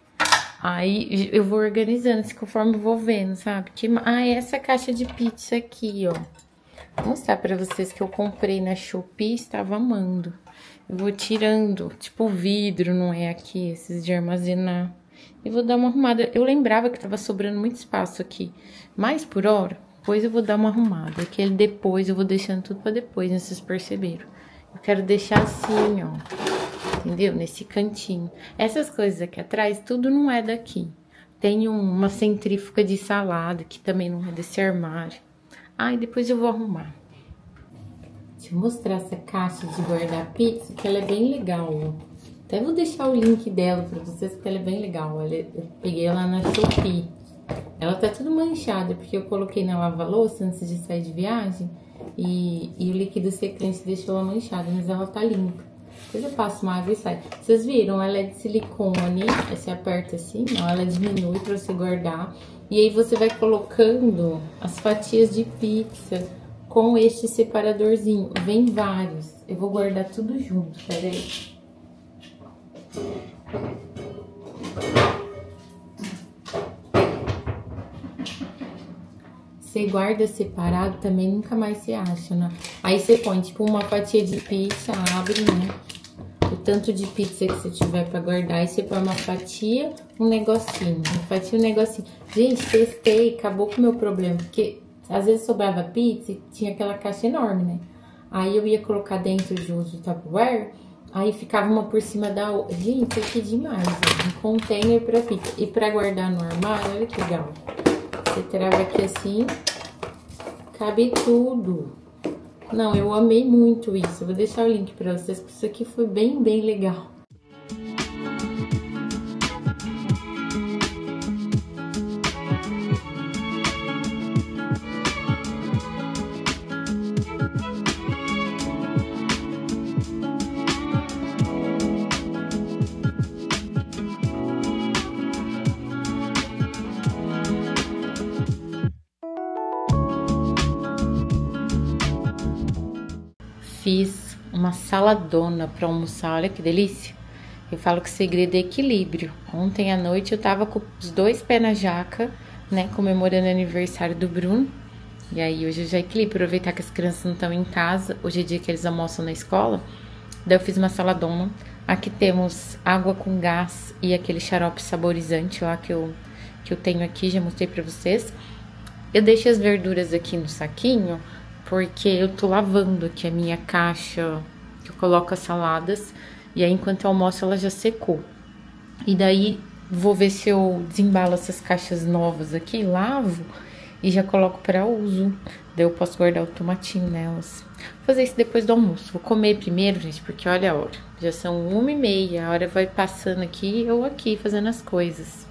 Aí eu vou organizando, assim, conforme eu vou vendo, sabe? Que, ah, essa caixa de pizza aqui, ó. Vou mostrar pra vocês que eu comprei na Shopee e estava amando. Eu vou tirando, tipo, vidro, não é aqui, esses de armazenar. E vou dar uma arrumada. Eu lembrava que tava sobrando muito espaço aqui. Mas por hora, depois eu vou dar uma arrumada. Aquele depois, eu vou deixando tudo pra depois, né? Vocês perceberam. Eu quero deixar assim, ó. Entendeu? Nesse cantinho. Essas coisas aqui atrás, tudo não é daqui. Tem uma centrífuga de salada, que também não é desse armário. Ah, e depois eu vou arrumar. Deixa eu mostrar essa caixa de guardar pizza, que ela é bem legal, ó. Até vou deixar o link dela pra vocês, porque ela é bem legal. Olha, eu peguei ela na Shopee. Ela tá tudo manchada, porque eu coloquei na lava-louça antes de sair de viagem. E, e o líquido secante deixou ela manchada, mas ela tá limpa. Depois eu passo uma água e sai. Vocês viram? Ela é de silicone. Aí você aperta assim, não, ela diminui pra você guardar. E aí você vai colocando as fatias de pizza com este separadorzinho. Vem vários. Eu vou guardar tudo junto, peraí. Você guarda separado, também nunca mais se acha, né? Aí você põe, tipo, uma fatia de pizza, abre, né? O tanto de pizza que você tiver pra guardar. Aí você põe uma fatia, um negocinho. Uma fatia, um negocinho. Gente, testei, acabou com o meu problema. Porque às vezes sobrava pizza e tinha aquela caixa enorme, né? Aí eu ia colocar dentro de um Tupperware, aí ficava uma por cima da outra. Gente, isso aqui é demais, né? Um container pra pizza. E pra guardar no armário, olha que legal. Você trava aqui assim, cabe tudo. Não, eu amei muito isso. Eu vou deixar o link pra vocês, porque isso aqui foi bem, bem legal. Fiz uma saladona para almoçar, olha que delícia. Eu falo que o segredo é equilíbrio. Ontem à noite eu tava com os dois pés na jaca, né, comemorando o aniversário do Bruno. E aí hoje eu já equilibro, aproveitar que as crianças não estão em casa. Hoje é dia que eles almoçam na escola. Daí eu fiz uma saladona. Aqui temos água com gás e aquele xarope saborizante lá que eu, que eu tenho aqui, já mostrei pra vocês. Eu deixei as verduras aqui no saquinho, porque eu tô lavando aqui a minha caixa que eu coloco as saladas. E aí, enquanto eu almoço, ela já secou. E daí, vou ver se eu desembalo essas caixas novas aqui, lavo e já coloco para uso. Daí eu posso guardar o tomatinho nelas. Vou fazer isso depois do almoço. Vou comer primeiro, gente, porque olha a hora. Já são uma e meia, a hora vai passando aqui, eu aqui fazendo as coisas.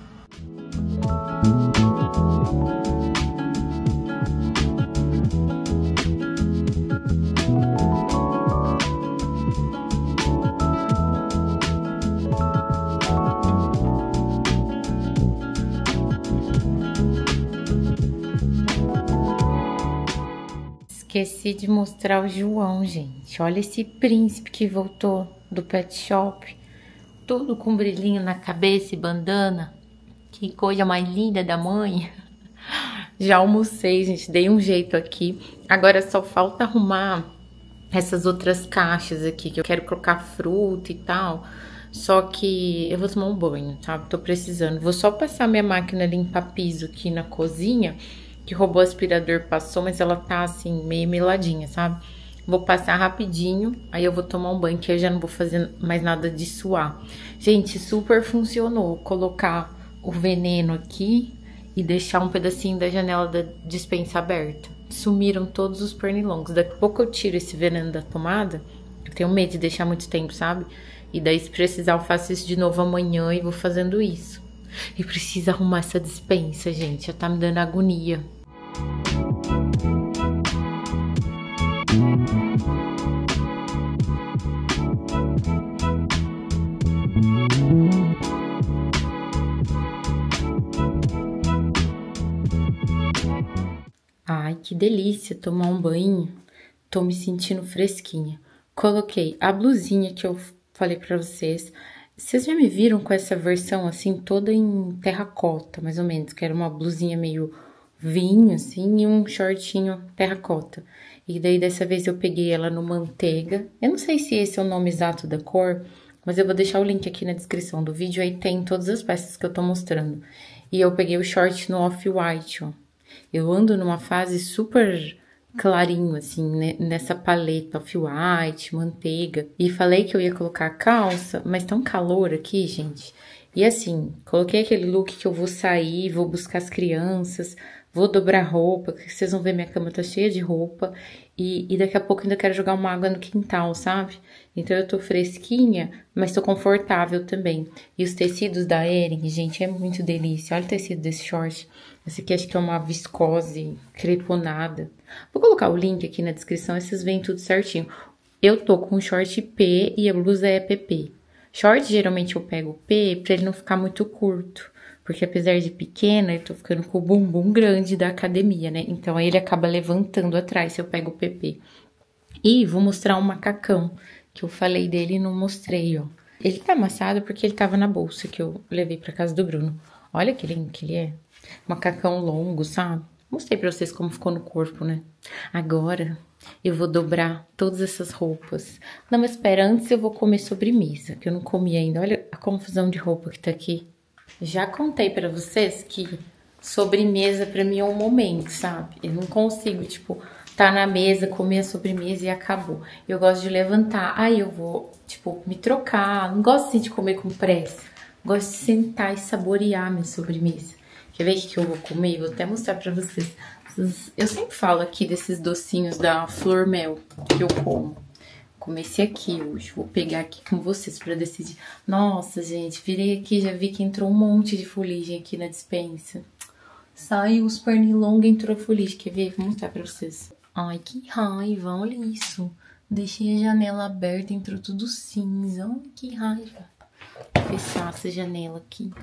Esqueci de mostrar o João, gente. Olha esse príncipe que voltou do pet shop. Tudo com brilhinho na cabeça e bandana. Que coisa mais linda da mãe. Já almocei, gente. Dei um jeito aqui. Agora só falta arrumar essas outras caixas aqui. Que eu quero colocar fruta e tal. Só que eu vou tomar um banho, tá? Tô precisando. Vou só passar minha máquina limpar piso aqui na cozinha. Que o robô aspirador passou, mas ela tá assim, meio meladinha, sabe? Vou passar rapidinho, aí eu vou tomar um banho, que eu já não vou fazer mais nada de suar. Gente, super funcionou colocar o veneno aqui e deixar um pedacinho da janela da despensa aberta. Sumiram todos os pernilongos. Daqui a pouco eu tiro esse veneno da tomada. Eu tenho medo de deixar muito tempo, sabe? E daí, se precisar, eu faço isso de novo amanhã e vou fazendo isso. E precisa arrumar essa despensa, gente. Já tá me dando agonia. Ai, que delícia tomar um banho. Tô me sentindo fresquinha. Coloquei a blusinha que eu falei pra vocês. Vocês já me viram com essa versão assim, toda em terracota, mais ou menos, que era uma blusinha meio vinho, assim, e um shortinho terracota. E daí, dessa vez, eu peguei ela no manteiga. Eu não sei se esse é o nome exato da cor, mas eu vou deixar o link aqui na descrição do vídeo, aí tem todas as peças que eu tô mostrando. E eu peguei o short no off-white, ó. Eu ando numa fase super clarinho, assim, né? Nessa paleta off-white, manteiga. E falei que eu ia colocar a calça, mas tá um calor aqui, gente. E assim, coloquei aquele look que eu vou sair, vou buscar as crianças, Vou dobrar roupa, que vocês vão ver minha cama tá cheia de roupa. E, e daqui a pouco ainda quero jogar uma água no quintal, sabe? Então eu tô fresquinha, mas tô confortável também. E os tecidos da Ering, gente, é muito delícia. Olha o tecido desse short. Esse aqui acho que é uma viscose creponada. Vou colocar o link aqui na descrição, esses veem tudo certinho. Eu tô com o short P e a blusa é P P. Short, geralmente eu pego P pra ele não ficar muito curto. Porque apesar de pequena, eu tô ficando com o bumbum grande da academia, né? Então, aí ele acaba levantando atrás se eu pego o P P. E vou mostrar um macacão, que eu falei dele e não mostrei, ó. Ele tá amassado porque ele tava na bolsa que eu levei pra casa do Bruno. Olha que lindo que ele é. Macacão longo, sabe? Mostrei pra vocês como ficou no corpo, né? Agora, eu vou dobrar todas essas roupas. Não, mas espera, antes eu vou comer sobremesa, que eu não comi ainda. Olha a confusão de roupa que tá aqui. Já contei pra vocês que sobremesa pra mim é um momento, sabe? Eu não consigo, tipo, tá na mesa, comer a sobremesa e acabou. Eu gosto de levantar, aí eu vou, tipo, me trocar. Não gosto assim de comer com pressa. Gosto de sentar e saborear minha sobremesa. Quer ver o que eu vou comer? Vou até mostrar pra vocês. Eu sempre falo aqui desses docinhos da Flor Mel que eu como. Comecei aqui hoje, vou pegar aqui com vocês pra decidir. Nossa, gente, virei aqui, já vi que entrou um monte de fuligem aqui na despensa. Saiu os pernilongos, entrou fuligem, quer ver? Vou mostrar pra vocês. Ai, que raiva, olha isso. Deixei a janela aberta, entrou tudo cinza, ai, que raiva. Vou fechar essa janela aqui.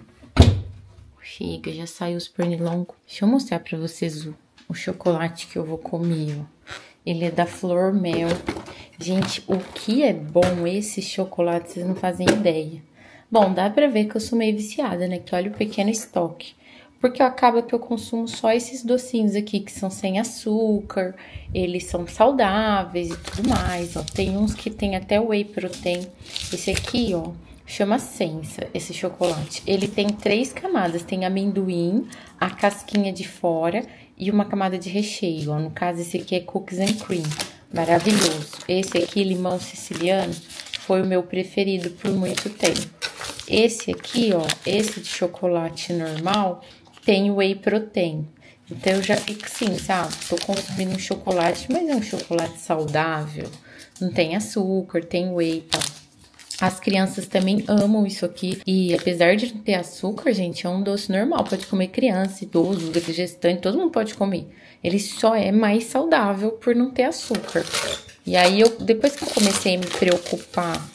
Chega, já saiu os pernilongos. Deixa eu mostrar pra vocês o, o chocolate que eu vou comer, ó. Ele é da Flor Mel. Gente, o que é bom esse chocolate, vocês não fazem ideia. Bom, dá pra ver que eu sou meio viciada, né? Que olha o pequeno estoque. Porque acaba que eu consumo só esses docinhos aqui, que são sem açúcar. Eles são saudáveis e tudo mais, ó. Tem uns que tem até whey protein. Esse aqui, ó, chama Sensa, esse chocolate. Ele tem três camadas. Tem amendoim, a casquinha de fora e uma camada de recheio, ó. No caso, esse aqui é cookies and cream. Maravilhoso. Esse aqui, limão siciliano, foi o meu preferido por muito tempo. Esse aqui, ó, esse de chocolate normal, tem whey protein. Então, eu já fico assim, sabe? Tô consumindo um chocolate, mas é um chocolate saudável. Não tem açúcar, tem whey, tá? As crianças também amam isso aqui. E apesar de não ter açúcar, gente, é um doce normal. Pode comer criança, idoso, gestante, todo mundo pode comer. Ele só é mais saudável por não ter açúcar. E aí, eu, depois que eu comecei a me preocupar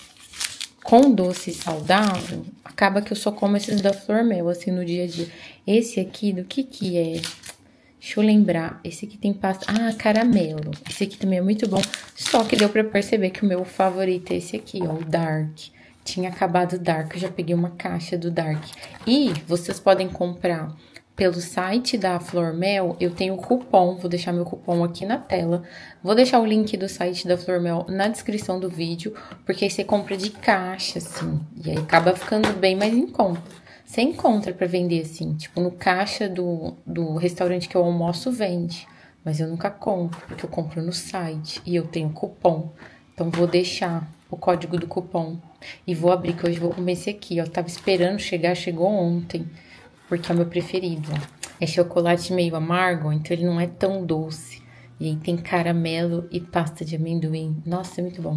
com doce saudável, acaba que eu só como esses da Flor Mel, assim, no dia a dia. Esse aqui, do que que é? Deixa eu lembrar. Esse aqui tem pasta... Ah, caramelo. Esse aqui também é muito bom. Só que deu pra perceber que o meu favorito é esse aqui, ó, o Dark. Tinha acabado o Dark, eu já peguei uma caixa do Dark. E vocês podem comprar pelo site da Flor Mel. Eu tenho cupom, vou deixar meu cupom aqui na tela. Vou deixar o link do site da Flor Mel na descrição do vídeo, porque aí você compra de caixa, assim. E aí acaba ficando bem mais em conta. Você encontra pra vender assim, tipo, no caixa do, do restaurante que eu almoço vende. Mas eu nunca compro, porque eu compro no site e eu tenho cupom. Então, vou deixar o código do cupom e vou abrir, que hoje eu vou comer esse aqui, ó. Tava esperando chegar, chegou ontem, porque é o meu preferido, ó. É chocolate meio amargo, então ele não é tão doce. E aí tem caramelo e pasta de amendoim. Nossa, é muito bom.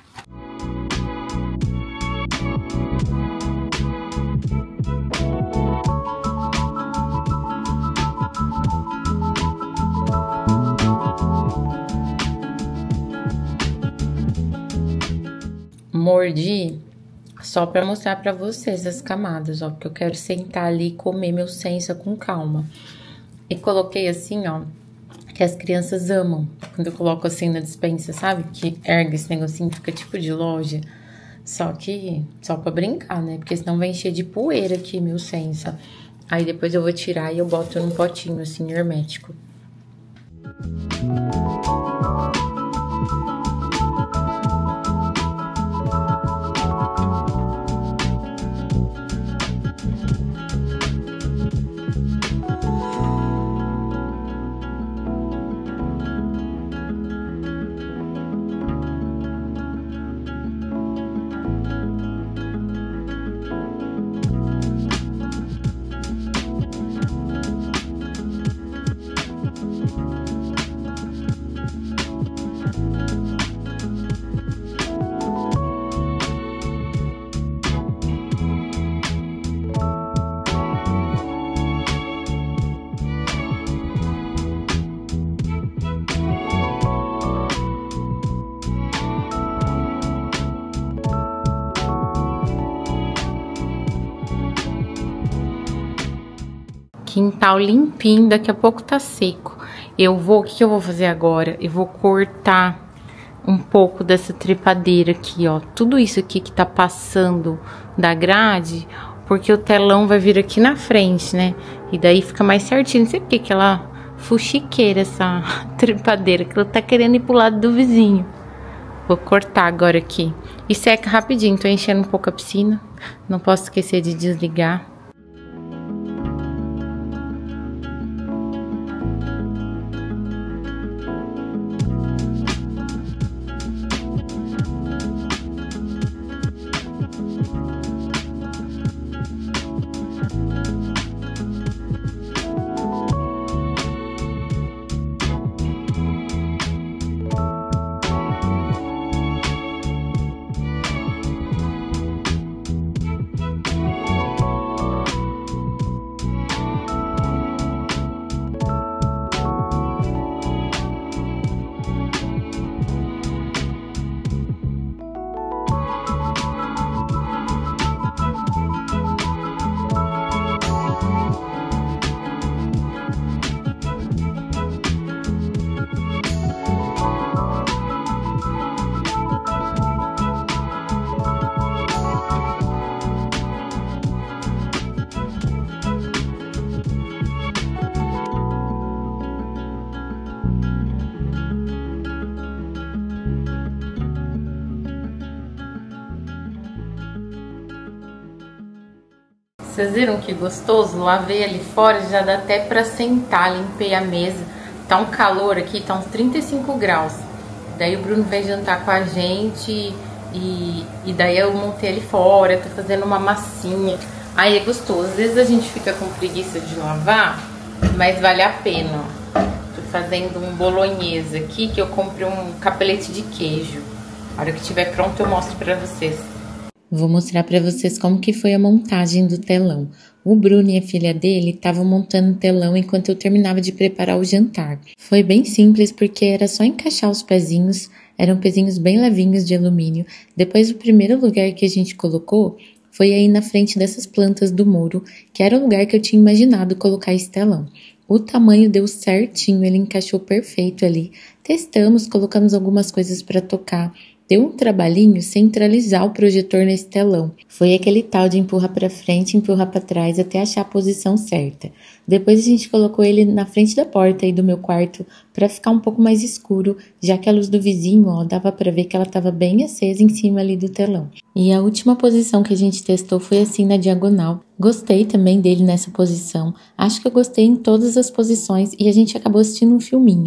Mordi só pra mostrar pra vocês as camadas, ó, porque eu quero sentar ali e comer meu Sensa com calma. E coloquei assim, ó, que as crianças amam. Quando eu coloco assim na despensa, sabe? Que ergue esse negocinho, fica tipo de loja. Só que, só pra brincar, né? Porque senão vai encher de poeira aqui meu Sensa. Aí depois eu vou tirar e eu boto num potinho assim, hermético. Quintal limpinho, daqui a pouco tá seco. Eu vou, o que, que eu vou fazer agora? Eu vou cortar um pouco dessa trepadeira aqui, ó. Tudo isso aqui que tá passando da grade, porque o telão vai vir aqui na frente, né? E daí fica mais certinho. Não sei porque que ela fuxiqueira, essa trepadeira, que ela tá querendo ir pro lado do vizinho. Vou cortar agora aqui. E seca rapidinho, tô enchendo um pouco a piscina. Não posso esquecer de desligar. Vocês viram que gostoso? Lavei ali fora, já dá até pra sentar, limpei a mesa. Tá um calor aqui, tá uns trinta e cinco graus. Daí o Bruno veio jantar com a gente e, e daí eu montei ali fora, tô fazendo uma massinha. Aí é gostoso, às vezes a gente fica com preguiça de lavar, mas vale a pena, ó. Tô fazendo um bolonhesa aqui, que eu comprei um capelete de queijo. A hora que estiver pronto eu mostro pra vocês. Vou mostrar pra vocês como que foi a montagem do telão. O Bruno e a filha dele estavam montando o telão enquanto eu terminava de preparar o jantar. Foi bem simples porque era só encaixar os pezinhos, eram pezinhos bem levinhos de alumínio. Depois o primeiro lugar que a gente colocou foi aí na frente dessas plantas do muro, que era o lugar que eu tinha imaginado colocar esse telão. O tamanho deu certinho, ele encaixou perfeito ali. Testamos, colocamos algumas coisas para tocar. Deu um trabalhinho centralizar o projetor nesse telão. Foi aquele tal de empurra para frente, empurra para trás até achar a posição certa. Depois a gente colocou ele na frente da porta aí do meu quarto para ficar um pouco mais escuro, já que a luz do vizinho, ó, dava para ver que ela estava bem acesa em cima ali do telão. E a última posição que a gente testou foi assim na diagonal. Gostei também dele nessa posição. Acho que eu gostei em todas as posições e a gente acabou assistindo um filminho.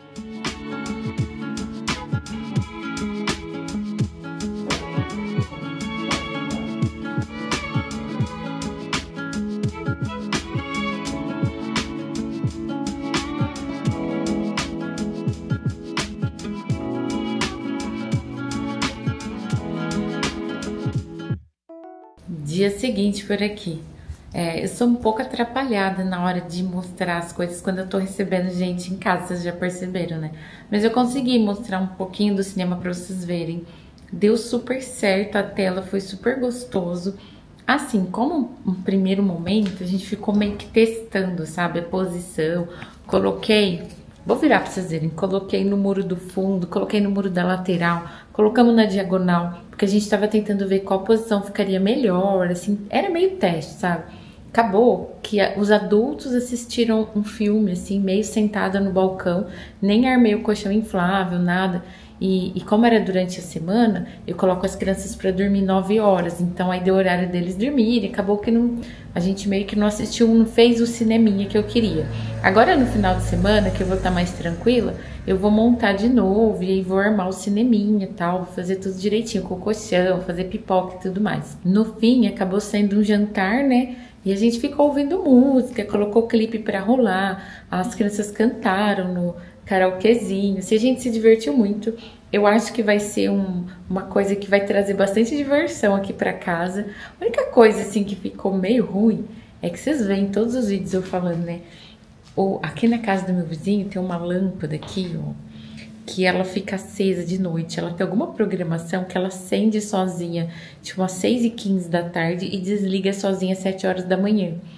Dia seguinte por aqui. É, eu sou um pouco atrapalhada na hora de mostrar as coisas quando eu tô recebendo gente em casa, vocês já perceberam, né? Mas eu consegui mostrar um pouquinho do cinema pra vocês verem. Deu super certo, a tela foi super gostoso. Assim, como um primeiro momento, a gente ficou meio que testando, sabe? A posição. Coloquei, vou virar pra vocês verem, coloquei no muro do fundo, coloquei no muro da lateral, colocamos na diagonal, porque a gente tava tentando ver qual posição ficaria melhor, assim, era meio teste, sabe? Acabou que a, os adultos assistiram um filme, assim, meio sentada no balcão, nem armei o colchão inflável, nada. E, e como era durante a semana, eu coloco as crianças para dormir nove horas, então aí deu horário deles dormirem, acabou que não, a gente meio que não assistiu, não fez o cineminha que eu queria. Agora no final de semana, que eu vou estar mais tranquila, eu vou montar de novo e aí vou armar o cineminha e tal, vou fazer tudo direitinho, com o colchão, fazer pipoca e tudo mais. No fim, acabou sendo um jantar, né? E a gente ficou ouvindo música, colocou o clipe pra rolar, as crianças cantaram no karaokezinho, assim, a gente se divertiu muito. Eu acho que vai ser um, uma coisa que vai trazer bastante diversão aqui pra casa. A única coisa, assim, que ficou meio ruim é que vocês veem todos os vídeos eu falando, né? Ou, aqui na casa do meu vizinho tem uma lâmpada aqui, ó, que ela fica acesa de noite. Ela tem alguma programação que ela acende sozinha, tipo, às seis e quinze da tarde e desliga sozinha às sete horas da manhã.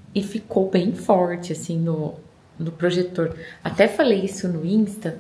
e ficou bem forte, assim, no, no projetor. Até falei isso no Insta,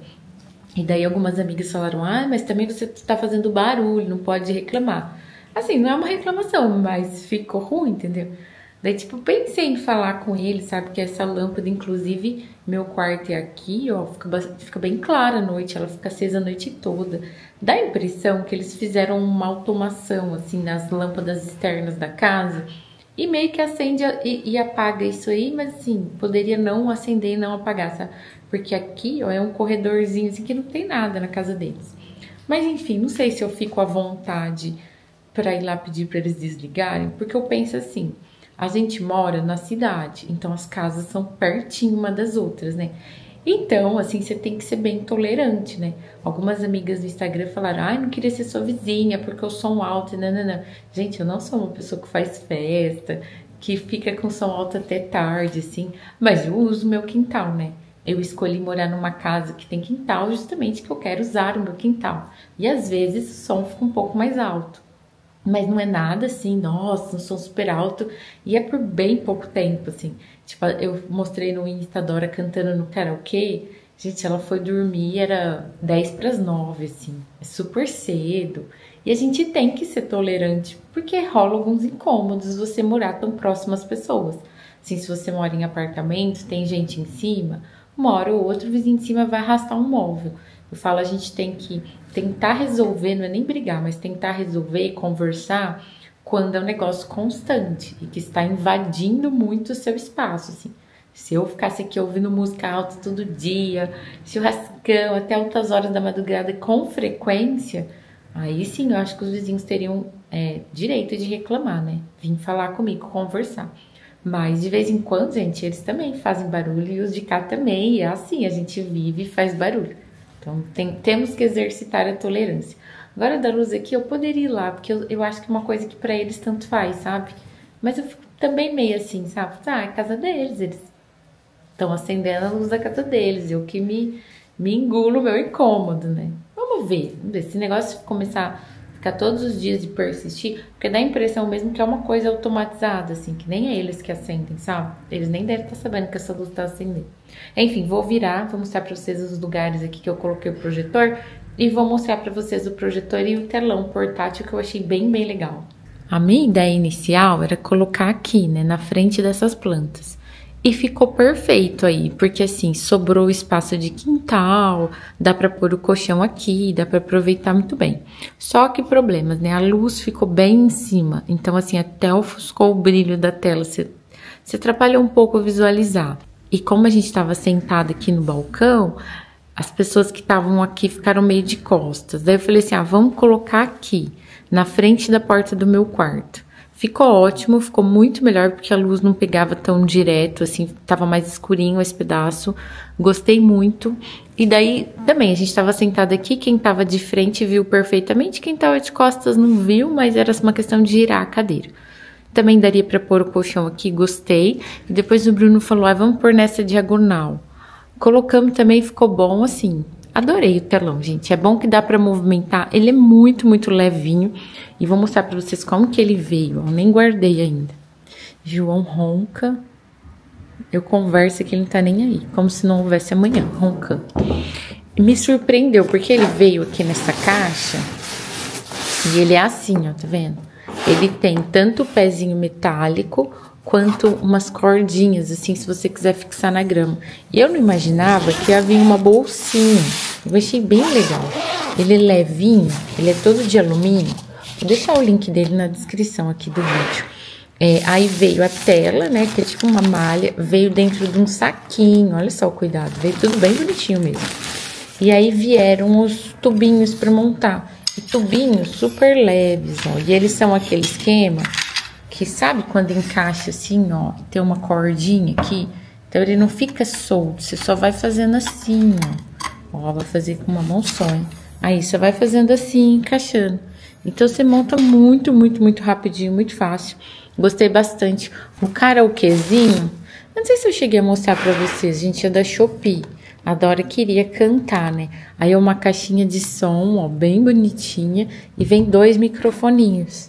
e daí algumas amigas falaram, ah, mas também você tá fazendo barulho, não pode reclamar. Assim, não é uma reclamação, mas ficou ruim, entendeu? Daí, tipo, pensei em falar com ele, sabe? Que essa lâmpada, inclusive, meu quarto é aqui, ó, fica, fica bem clara à noite, ela fica acesa a noite toda. Dá a impressão que eles fizeram uma automação, assim, nas lâmpadas externas da casa e meio que acende e, e apaga isso aí, mas assim, poderia não acender e não apagar, sabe? Porque aqui, ó, é um corredorzinho, assim, que não tem nada na casa deles. Mas, enfim, não sei se eu fico à vontade pra ir lá pedir pra eles desligarem, porque eu penso assim... A gente mora na cidade, então as casas são pertinho uma das outras, né? Então, assim, você tem que ser bem tolerante, né? Algumas amigas do Instagram falaram, ai, não queria ser sua vizinha porque o som alto, nananã. Gente, eu não sou uma pessoa que faz festa, que fica com som alto até tarde, assim, mas eu uso meu quintal, né? Eu escolhi morar numa casa que tem quintal justamente que eu quero usar o meu quintal. E às vezes o som fica um pouco mais alto. Mas não é nada assim, nossa, um som super alto. E é por bem pouco tempo, assim. Tipo, eu mostrei no Insta a Dora cantando no karaokê. Gente, ela foi dormir, era dez para as nove, assim. É super cedo. E a gente tem que ser tolerante, porque rola alguns incômodos você morar tão próximo às pessoas. Assim, se você mora em apartamento, tem gente em cima, uma hora ou outra o vizinho de cima vai arrastar um móvel. Eu falo, a gente tem que tentar resolver, não é nem brigar, mas tentar resolver e conversar quando é um negócio constante e que está invadindo muito o seu espaço, assim. Se eu ficasse aqui ouvindo música alta todo dia, churrascão até altas horas da madrugada com frequência, aí sim eu acho que os vizinhos teriam é, direito de reclamar, né? Vim falar comigo, conversar. Mas de vez em quando, gente, eles também fazem barulho e os de cá também. E é assim, a gente vive e faz barulho. Então, tem, temos que exercitar a tolerância. Agora, da luz aqui, eu poderia ir lá, porque eu, eu acho que é uma coisa que pra eles tanto faz, sabe? Mas eu fico também meio assim, sabe? Ah, é a casa deles, eles estão acendendo a luz da casa deles. Eu que me, me engulo o meu incômodo, né? Vamos ver, vamos ver. Se o negócio começar a ficar todos os dias e persistir, porque dá a impressão mesmo que é uma coisa automatizada, assim, que nem é eles que acendem, sabe? Eles nem devem estar sabendo que essa luz tá acendendo. Enfim, vou virar, vou mostrar pra vocês os lugares aqui que eu coloquei o projetor e vou mostrar pra vocês o projetor e o telão portátil que eu achei bem, bem legal. A minha ideia inicial era colocar aqui, né, na frente dessas plantas. E ficou perfeito aí, porque assim, sobrou espaço de quintal, dá pra pôr o colchão aqui, dá pra aproveitar muito bem. Só que problemas, né? A luz ficou bem em cima, então assim, até ofuscou o brilho da tela, se, se atrapalhou um pouco visualizar. E como a gente estava sentada aqui no balcão, as pessoas que estavam aqui ficaram meio de costas. Daí eu falei assim, ah, vamos colocar aqui, na frente da porta do meu quarto. Ficou ótimo, ficou muito melhor, porque a luz não pegava tão direto, assim, tava mais escurinho esse pedaço. Gostei muito. E daí, também, a gente tava sentada aqui, quem tava de frente viu perfeitamente, quem tava de costas não viu, mas era uma questão de girar a cadeira. Também daria pra pôr o colchão aqui, gostei. E depois o Bruno falou, ah, vamos pôr nessa diagonal. Colocamos também, ficou bom, assim. Adorei o telão, gente. É bom que dá pra movimentar. Ele é muito, muito levinho. E vou mostrar pra vocês como que ele veio. Eu nem guardei ainda. João ronca. Eu converso que ele não tá nem aí. Como se não houvesse amanhã, roncando. Me surpreendeu, porque ele veio aqui nessa caixa. E ele é assim, ó, tá vendo? Ele tem tanto o pezinho metálico quanto umas cordinhas, assim, se você quiser fixar na grama. E eu não imaginava que ia vir uma bolsinha. Eu achei bem legal. Ele é levinho, ele é todo de alumínio. Vou deixar o link dele na descrição aqui do vídeo. É, aí veio a tela, né, que é tipo uma malha, veio dentro de um saquinho, olha só o cuidado, veio tudo bem bonitinho mesmo. E aí vieram os tubinhos para montar, e tubinhos super leves, ó, e eles são aquele esquema que sabe quando encaixa assim, ó, tem uma cordinha aqui, então ele não fica solto, você só vai fazendo assim, ó, ó, vai fazer com uma mão só, hein? Aí você vai fazendo assim, encaixando. Então você monta muito, muito, muito rapidinho, muito fácil. Gostei bastante. O karaokezinho, não sei se eu cheguei a mostrar pra vocês, gente, é da Shopee. A Dora queria cantar, né? Aí é uma caixinha de som, ó, bem bonitinha, e vem dois microfoninhos.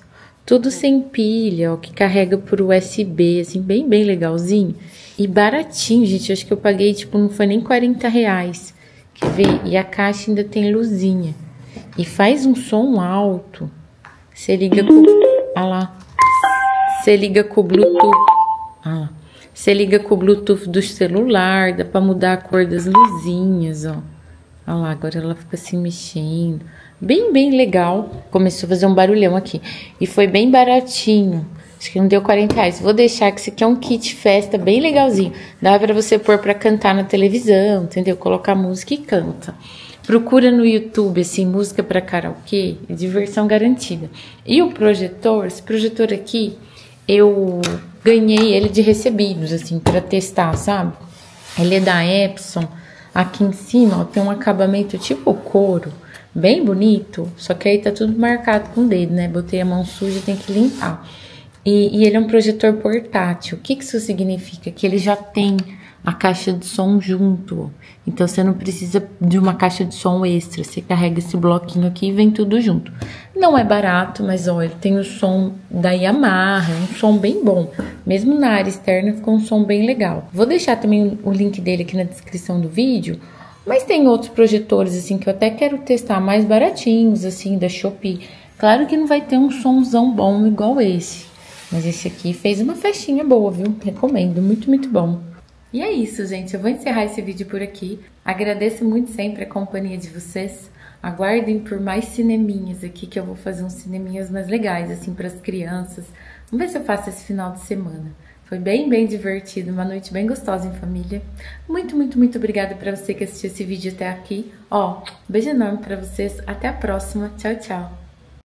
Tudo sem pilha, ó, que carrega por U S B, assim, bem, bem legalzinho. E baratinho, gente, acho que eu paguei, tipo, não foi nem quarenta reais. Quer ver? E a caixa ainda tem luzinha. E faz um som alto. Você liga com... Ah lá. Você liga com o Bluetooth. Ah lá. Você liga com o Bluetooth do celular. Dá pra mudar a cor das luzinhas, ó. Olha lá, agora ela fica assim mexendo. Bem, bem legal. Começou a fazer um barulhão aqui. E foi bem baratinho. Acho que não deu quarenta reais. Vou deixar que isso aqui é um kit festa bem legalzinho. Dá pra você pôr pra cantar na televisão, entendeu? Colocar música e canta. Procura no YouTube, assim, música pra karaokê. Diversão garantida. E o projetor, esse projetor aqui, eu ganhei ele de recebidos, assim, pra testar, sabe? Ele é da Epson. Aqui em cima, ó, tem um acabamento tipo couro. Bem bonito. Só que aí tá tudo marcado com o dedo, né? Botei a mão suja, tem que limpar. E, e ele é um projetor portátil. O que, que isso significa? Que ele já tem a caixa de som junto, ó. Então você não precisa de uma caixa de som extra. Você carrega esse bloquinho aqui e vem tudo junto. Não é barato, mas ó, ele tem o som da Yamaha, um som bem bom. Mesmo na área externa ficou um som bem legal. Vou deixar também o link dele aqui na descrição do vídeo. Mas tem outros projetores assim que eu até quero testar, mais baratinhos assim, da Shopee. Claro que não vai ter um somzão bom igual esse. Mas esse aqui fez uma festinha boa, viu? Recomendo, muito, muito bom. E é isso, gente. Eu vou encerrar esse vídeo por aqui. Agradeço muito sempre a companhia de vocês. Aguardem por mais cineminhas aqui, que eu vou fazer uns cineminhas mais legais, assim, para as crianças. Vamos ver se eu faço esse final de semana. Foi bem, bem divertido, uma noite bem gostosa em família. Muito, muito, muito obrigada para você que assistiu esse vídeo até aqui. Ó, beijo enorme para vocês. Até a próxima. Tchau, tchau.